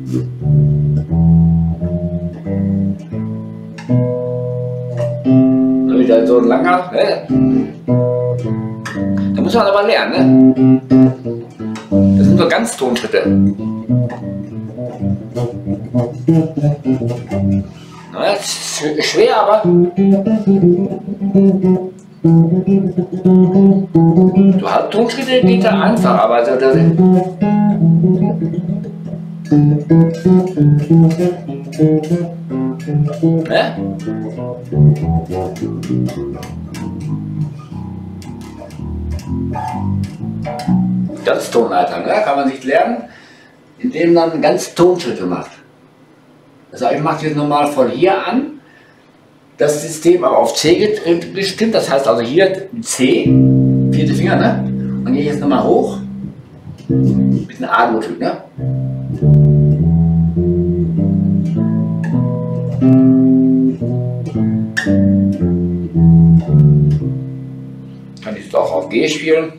Wieder so ein langer, ne? Da muss man aber lernen, ne? Das sind so Ganztonschritte. Na, das ist schwer, aber so Halbtonschritte geht da einfach, aber so das ne? Ganztonleiter, ne? Kann man sich lernen, indem man ganz Tonschritte macht. Das heißt, ich mache jetzt nochmal von hier an das System aber auf C gestimmt, das heißt also hier C, 4. Finger, ne? Und gehe jetzt nochmal hoch mit einem A-Dur-Typ, ne? Kann ich jetzt auch auf G spielen.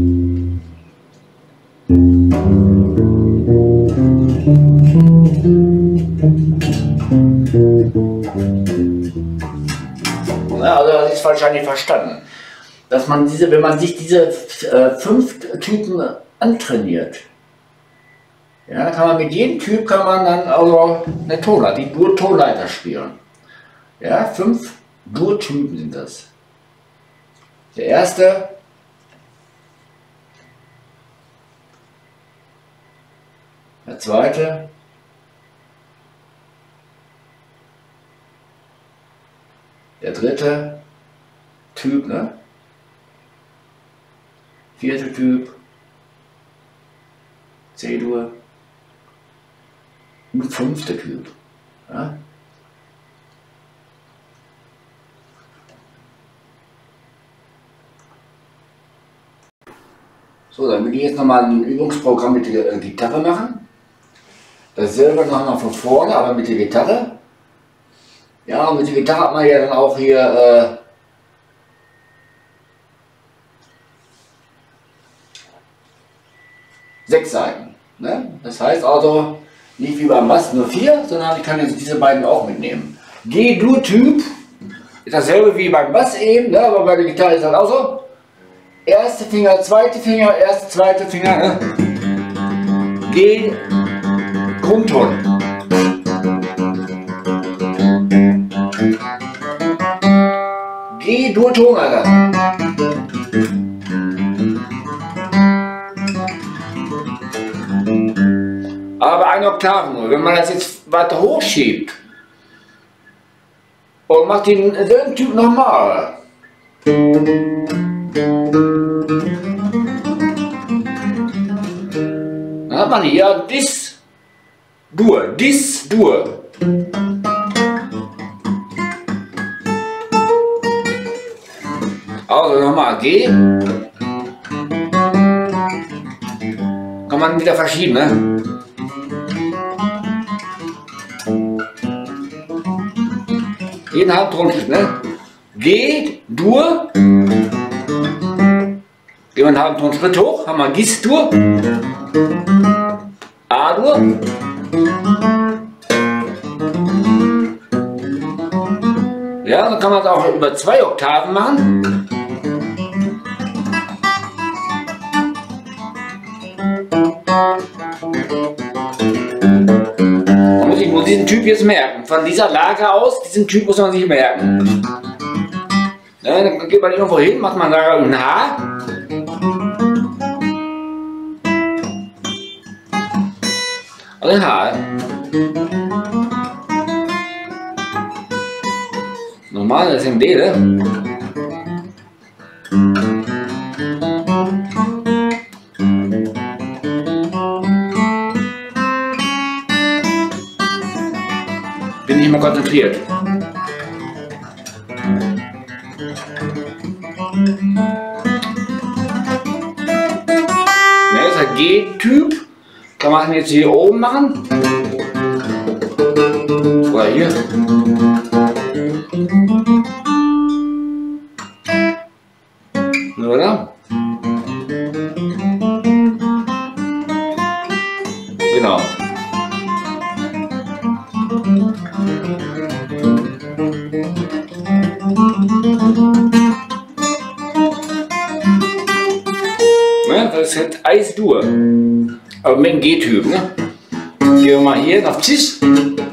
Ja, also das ist wahrscheinlich verstanden, dass man wenn man sich diese 5 Typen antrainiert, ja, dann kann man mit jedem Typ dann also eine Tonleiter, die Dur-Tonleiter spielen. Ja, 5 Dur-Typen sind das. Der erste, der zweite, der der dritte Typ, ne? Vierte Typ, C-Dur, und fünfte Typ. Ja? So, dann will ich jetzt nochmal ein Übungsprogramm mit der Gitarre machen. Dasselbe nochmal von vorne, aber mit der Gitarre. Ja, und mit der Gitarre hat man ja dann auch hier 6 Seiten. Ne? Das heißt also, nicht wie beim Bass nur 4, sondern ich kann jetzt diese beiden auch mitnehmen. G-Dur-Typ ist dasselbe wie beim Bass eben, ne? Aber bei der Gitarre ist das auch so. Erste Finger, zweite Finger, erste, zweite Finger. Ne? G, Grundton. G-Dur-Ton, Alter. Aber eine Oktave nur. Wenn man das jetzt weiter hochschiebt und macht denselben Typ nochmal. Dann hat man hier Dis-Dur, Dis-Dur. Also nochmal G. Kann man wieder verschieben, ne? Jeden Halbtonschritt, ne? G, Dur. Gehen wir einen halben Tonschritt hoch, haben wir Gis-Dur. A-Dur. Ja, dann kann man es auch über 2 Oktaven machen. Ich muss diesen Typ jetzt merken. Von dieser Lage aus, diesen Typ muss man sich merken. Ja, dann geht man irgendwo hin, macht man da ein H. Also ein H. Normal, das ist im D, ne? Bin nicht mehr konzentriert. Ja, das ist ein G-Typ. Kann man jetzt hier oben machen. Oder hier. Oder? Genau. Ja, das ist jetzt Eis-Dur. Aber mit dem G-Typ. Ne? Gehen wir mal hier auf Cis.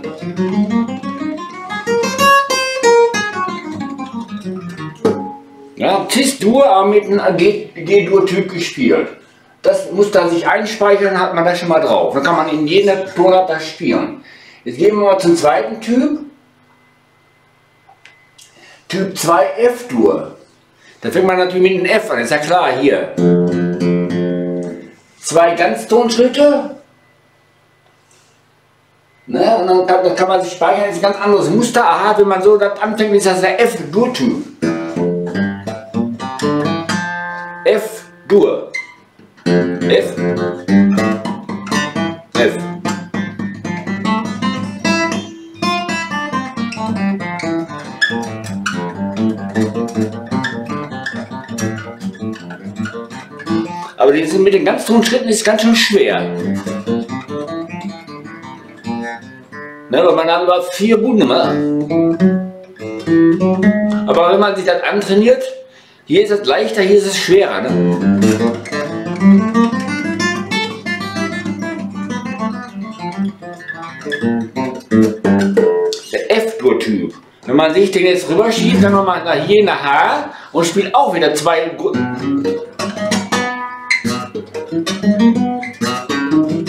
Ja, Cis-Dur, aber mit einem G-Dur-Typ gespielt. Das muss da sich einspeichern, hat man das schon mal drauf. Dann kann man in jeder Tonart das spielen. Jetzt gehen wir mal zum zweiten Typ. Typ 2 F-Dur. Da fängt man natürlich mit dem F an, ist ja klar hier. 2 Ganztonschritte. Ne? Und dann kann man sich speichern, das ist ein ganz anderes Muster. Aha, wenn man so das anfängt, ist das der F-Dur-Typ. F-Dur. F. F. Aber das mit den Ganztonschritten ist ganz schön schwer. Ne, weil man hat über 4 Buden macht. Aber wenn man sich das antrainiert, hier ist es leichter, hier ist es schwerer. Ne? Der F-Dur-Typ. Wenn man sich den jetzt rüberschiebt, dann nochmal nach hier nach H und spielt auch wieder 2.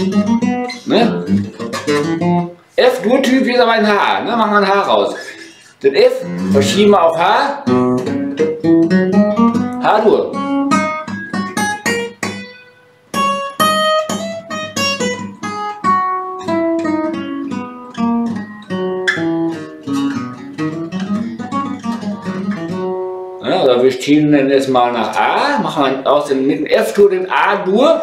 Ne? F-Dur-Typ ist aber ein H, ne? Machen wir ein H raus. Das F verschieben wir auf H. H-Dur. Ja, also wir schieben dann jetzt mal nach A, machen wir aus dem mit dem F-Dur den A-Dur.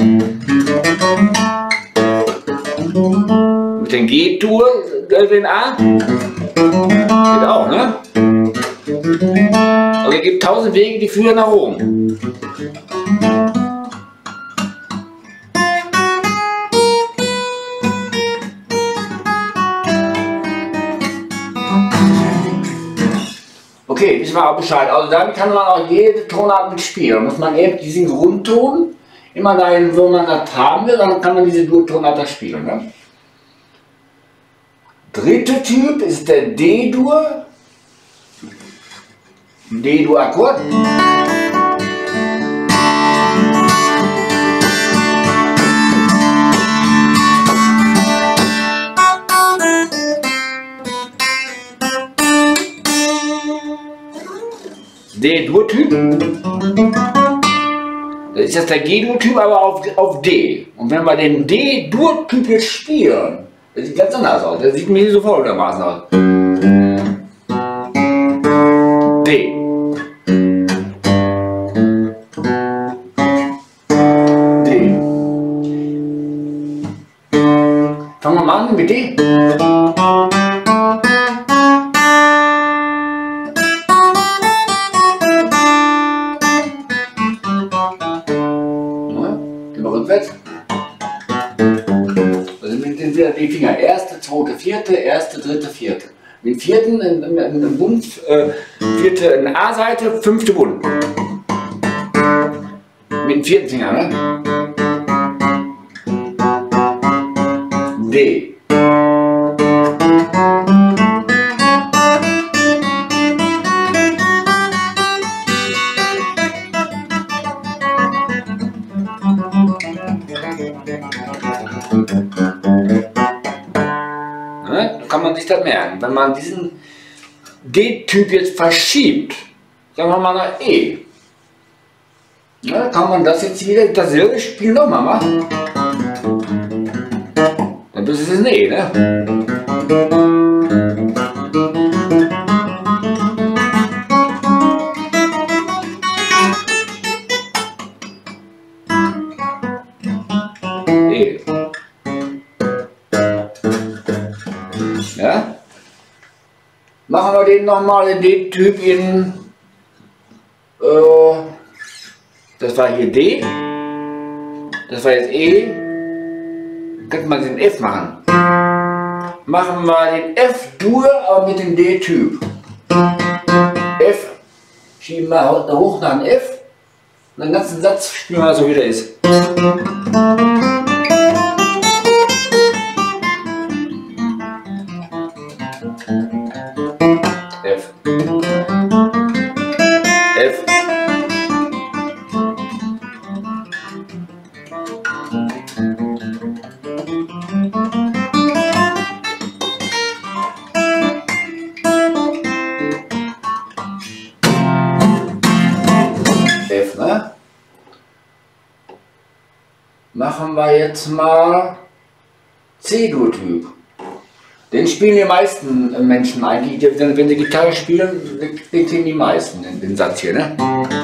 Mit dem G-Dur den A. Geht auch, ne? Aber es gibt 1000 Wege, die führen nach oben. Okay, wissen wir auch Bescheid. Also damit kann man auch jede Tonart mitspielen. Muss man eben diesen Grundton immer dahin, wo man das haben will, dann kann man diese Dur-Tonart da spielen. Ne? Dritter Typ ist der D-Dur. D-Dur-Akkord. D-Dur-Typ. Das ist jetzt der G-Dur-Typ, aber auf D. Und wenn wir den D-Dur-Typ jetzt spielen, das sieht ganz anders aus. Das sieht mir hier so folgendermaßen aus. D. D. Fangen wir mal an mit D. Rückwärts. Also mit den Finger. Erste, zweite, vierte, erste, dritte, vierte. Mit dem vierten in Bund, vierte in A-Seite, fünfte Bund. Mit dem vierten Finger, ne? D. Ne? Da kann man sich das merken. Wenn man diesen D-Typ jetzt verschiebt, sagen wir mal nach E, ne, kann man das jetzt wieder dasselbe Spiel nochmal machen. Dann ist es ein E, ne? E. Ja? Machen wir den nochmal in den Typ in, das war hier D, das war jetzt E, könnte man den F machen. Machen wir den F-Dur, aber mit dem D-Typ. F, schieben wir hoch nach dem F, und den ganzen Satz spielen wir so wie der ist. F. F. F, ne? Machen wir jetzt mal C-Dur-Typ. Den spielen die meisten Menschen eigentlich, wenn sie Gitarre spielen, den kennen die meisten, den Satz hier, ne?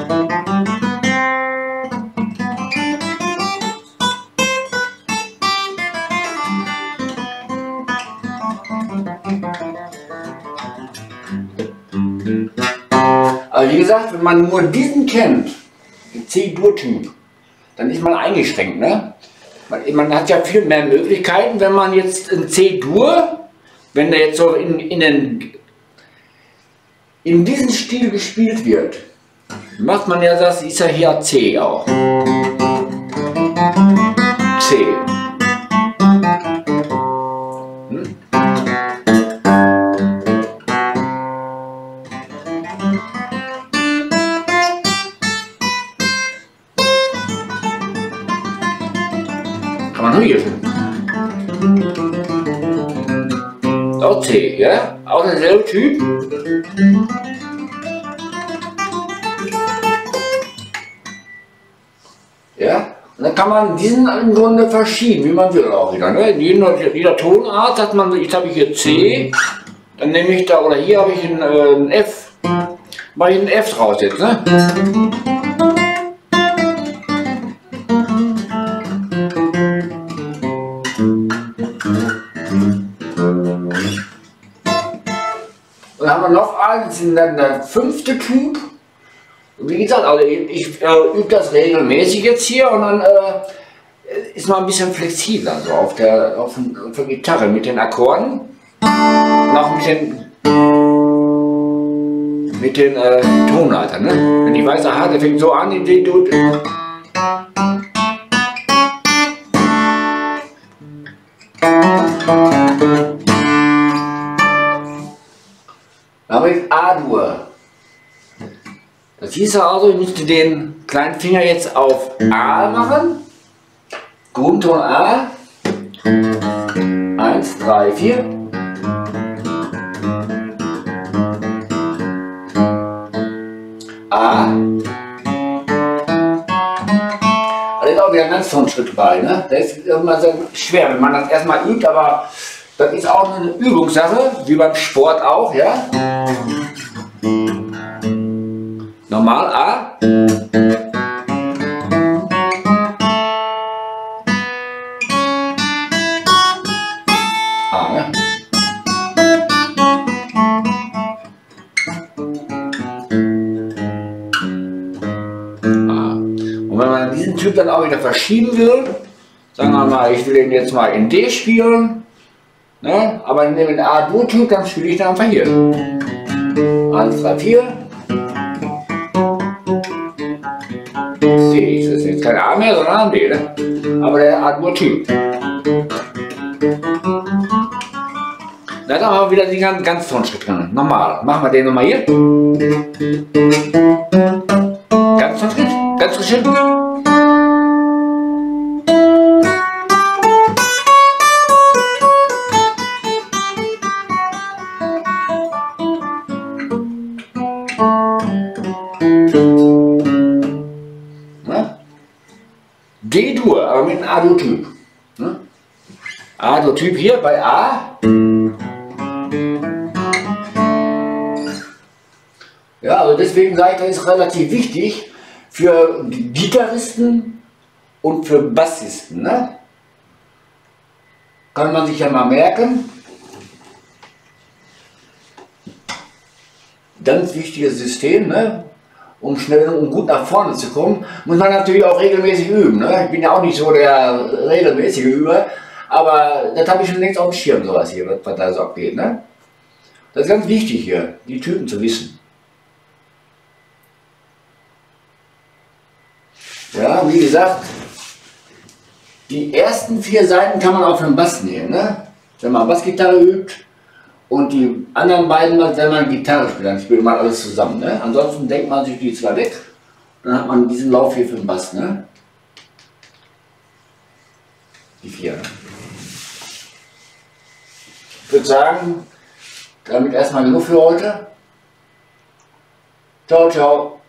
Aber wie gesagt, wenn man nur diesen kennt, den C-Dur-Typ, dann ist man eingeschränkt, ne? Man hat ja viel mehr Möglichkeiten, wenn man jetzt ein C-Dur, wenn der jetzt so in diesem Stil gespielt wird, macht man ja das, ist ja hier C auch. C. Hm? Kann man nur hier finden. Auch C, ja? Auch derselbe Typ. Ja, und dann kann man diesen im Grunde verschieben, wie man will auch wieder. Ne? In jeder Tonart hat man, jetzt habe ich hier C, dann nehme ich da, oder hier habe ich ein F, mache ich ein F draus jetzt. Ne? Und dann haben wir noch einen, dann der 5. Typ. Wie gesagt, also ich übe das regelmäßig jetzt hier und dann ist man ein bisschen flexibler so auf der Gitarre mit den Akkorden und auch mit den Tonleitern. Ne? Wenn ich weiß, aha, der fängt so an, den tut. Dann habe ich A-Dur. Das hieß also, ich müsste den kleinen Finger jetzt auf A machen. Grundton A. 1, 3, 4. A. Da ist auch wieder ein Ganztonschritt bei. Ne? Das ist immer sehr schwer, wenn man das erstmal übt, aber das ist auch eine Übungssache, wie beim Sport auch. Ja? Normal A. A, ne? A. Und wenn man diesen Typ dann auch wieder verschieben will, sagen wir mal, ich will den jetzt mal in D spielen, ne? Aber in dem A-Dur-Typ, dann spiele ich dann einfach hier. 1, 2, 4. D, das ist jetzt kein A mehr, sondern ein D, ne? Aber der A-Dur-Typ. Da haben wir wieder den Ganztonschritt drin. Nochmal. Machen wir den nochmal hier. Ganztonschritt. Ganztonschritt. G-Dur, aber mit einem A-Dur-Typ. Ne? A-Dur-Typ hier bei A. Ja, also deswegen sage ich, das ist relativ wichtig für Gitarristen und für Bassisten. Ne? Kann man sich ja mal merken. Ganz wichtiges System, ne? Um schnell und gut nach vorne zu kommen, muss man natürlich auch regelmäßig üben. Ne? Ich bin ja auch nicht so der regelmäßige Über, aber das habe ich schon längst auf dem Schirm, sowas hier, was da so abgeht. Ne? Das ist ganz wichtig hier, die Typen zu wissen. Ja, wie gesagt, die ersten 4 Seiten kann man auf den Bass nehmen. Ne? Wenn man Bassgitarre übt. Und die anderen beiden, wenn man Gitarre spielt, dann spielt man alles zusammen. Ne? Ansonsten denkt man sich die zwei weg, dann hat man diesen Lauf hier für den Bass. Ne? Die 4. Ich würde sagen, damit erstmal genug für heute. Ciao, ciao.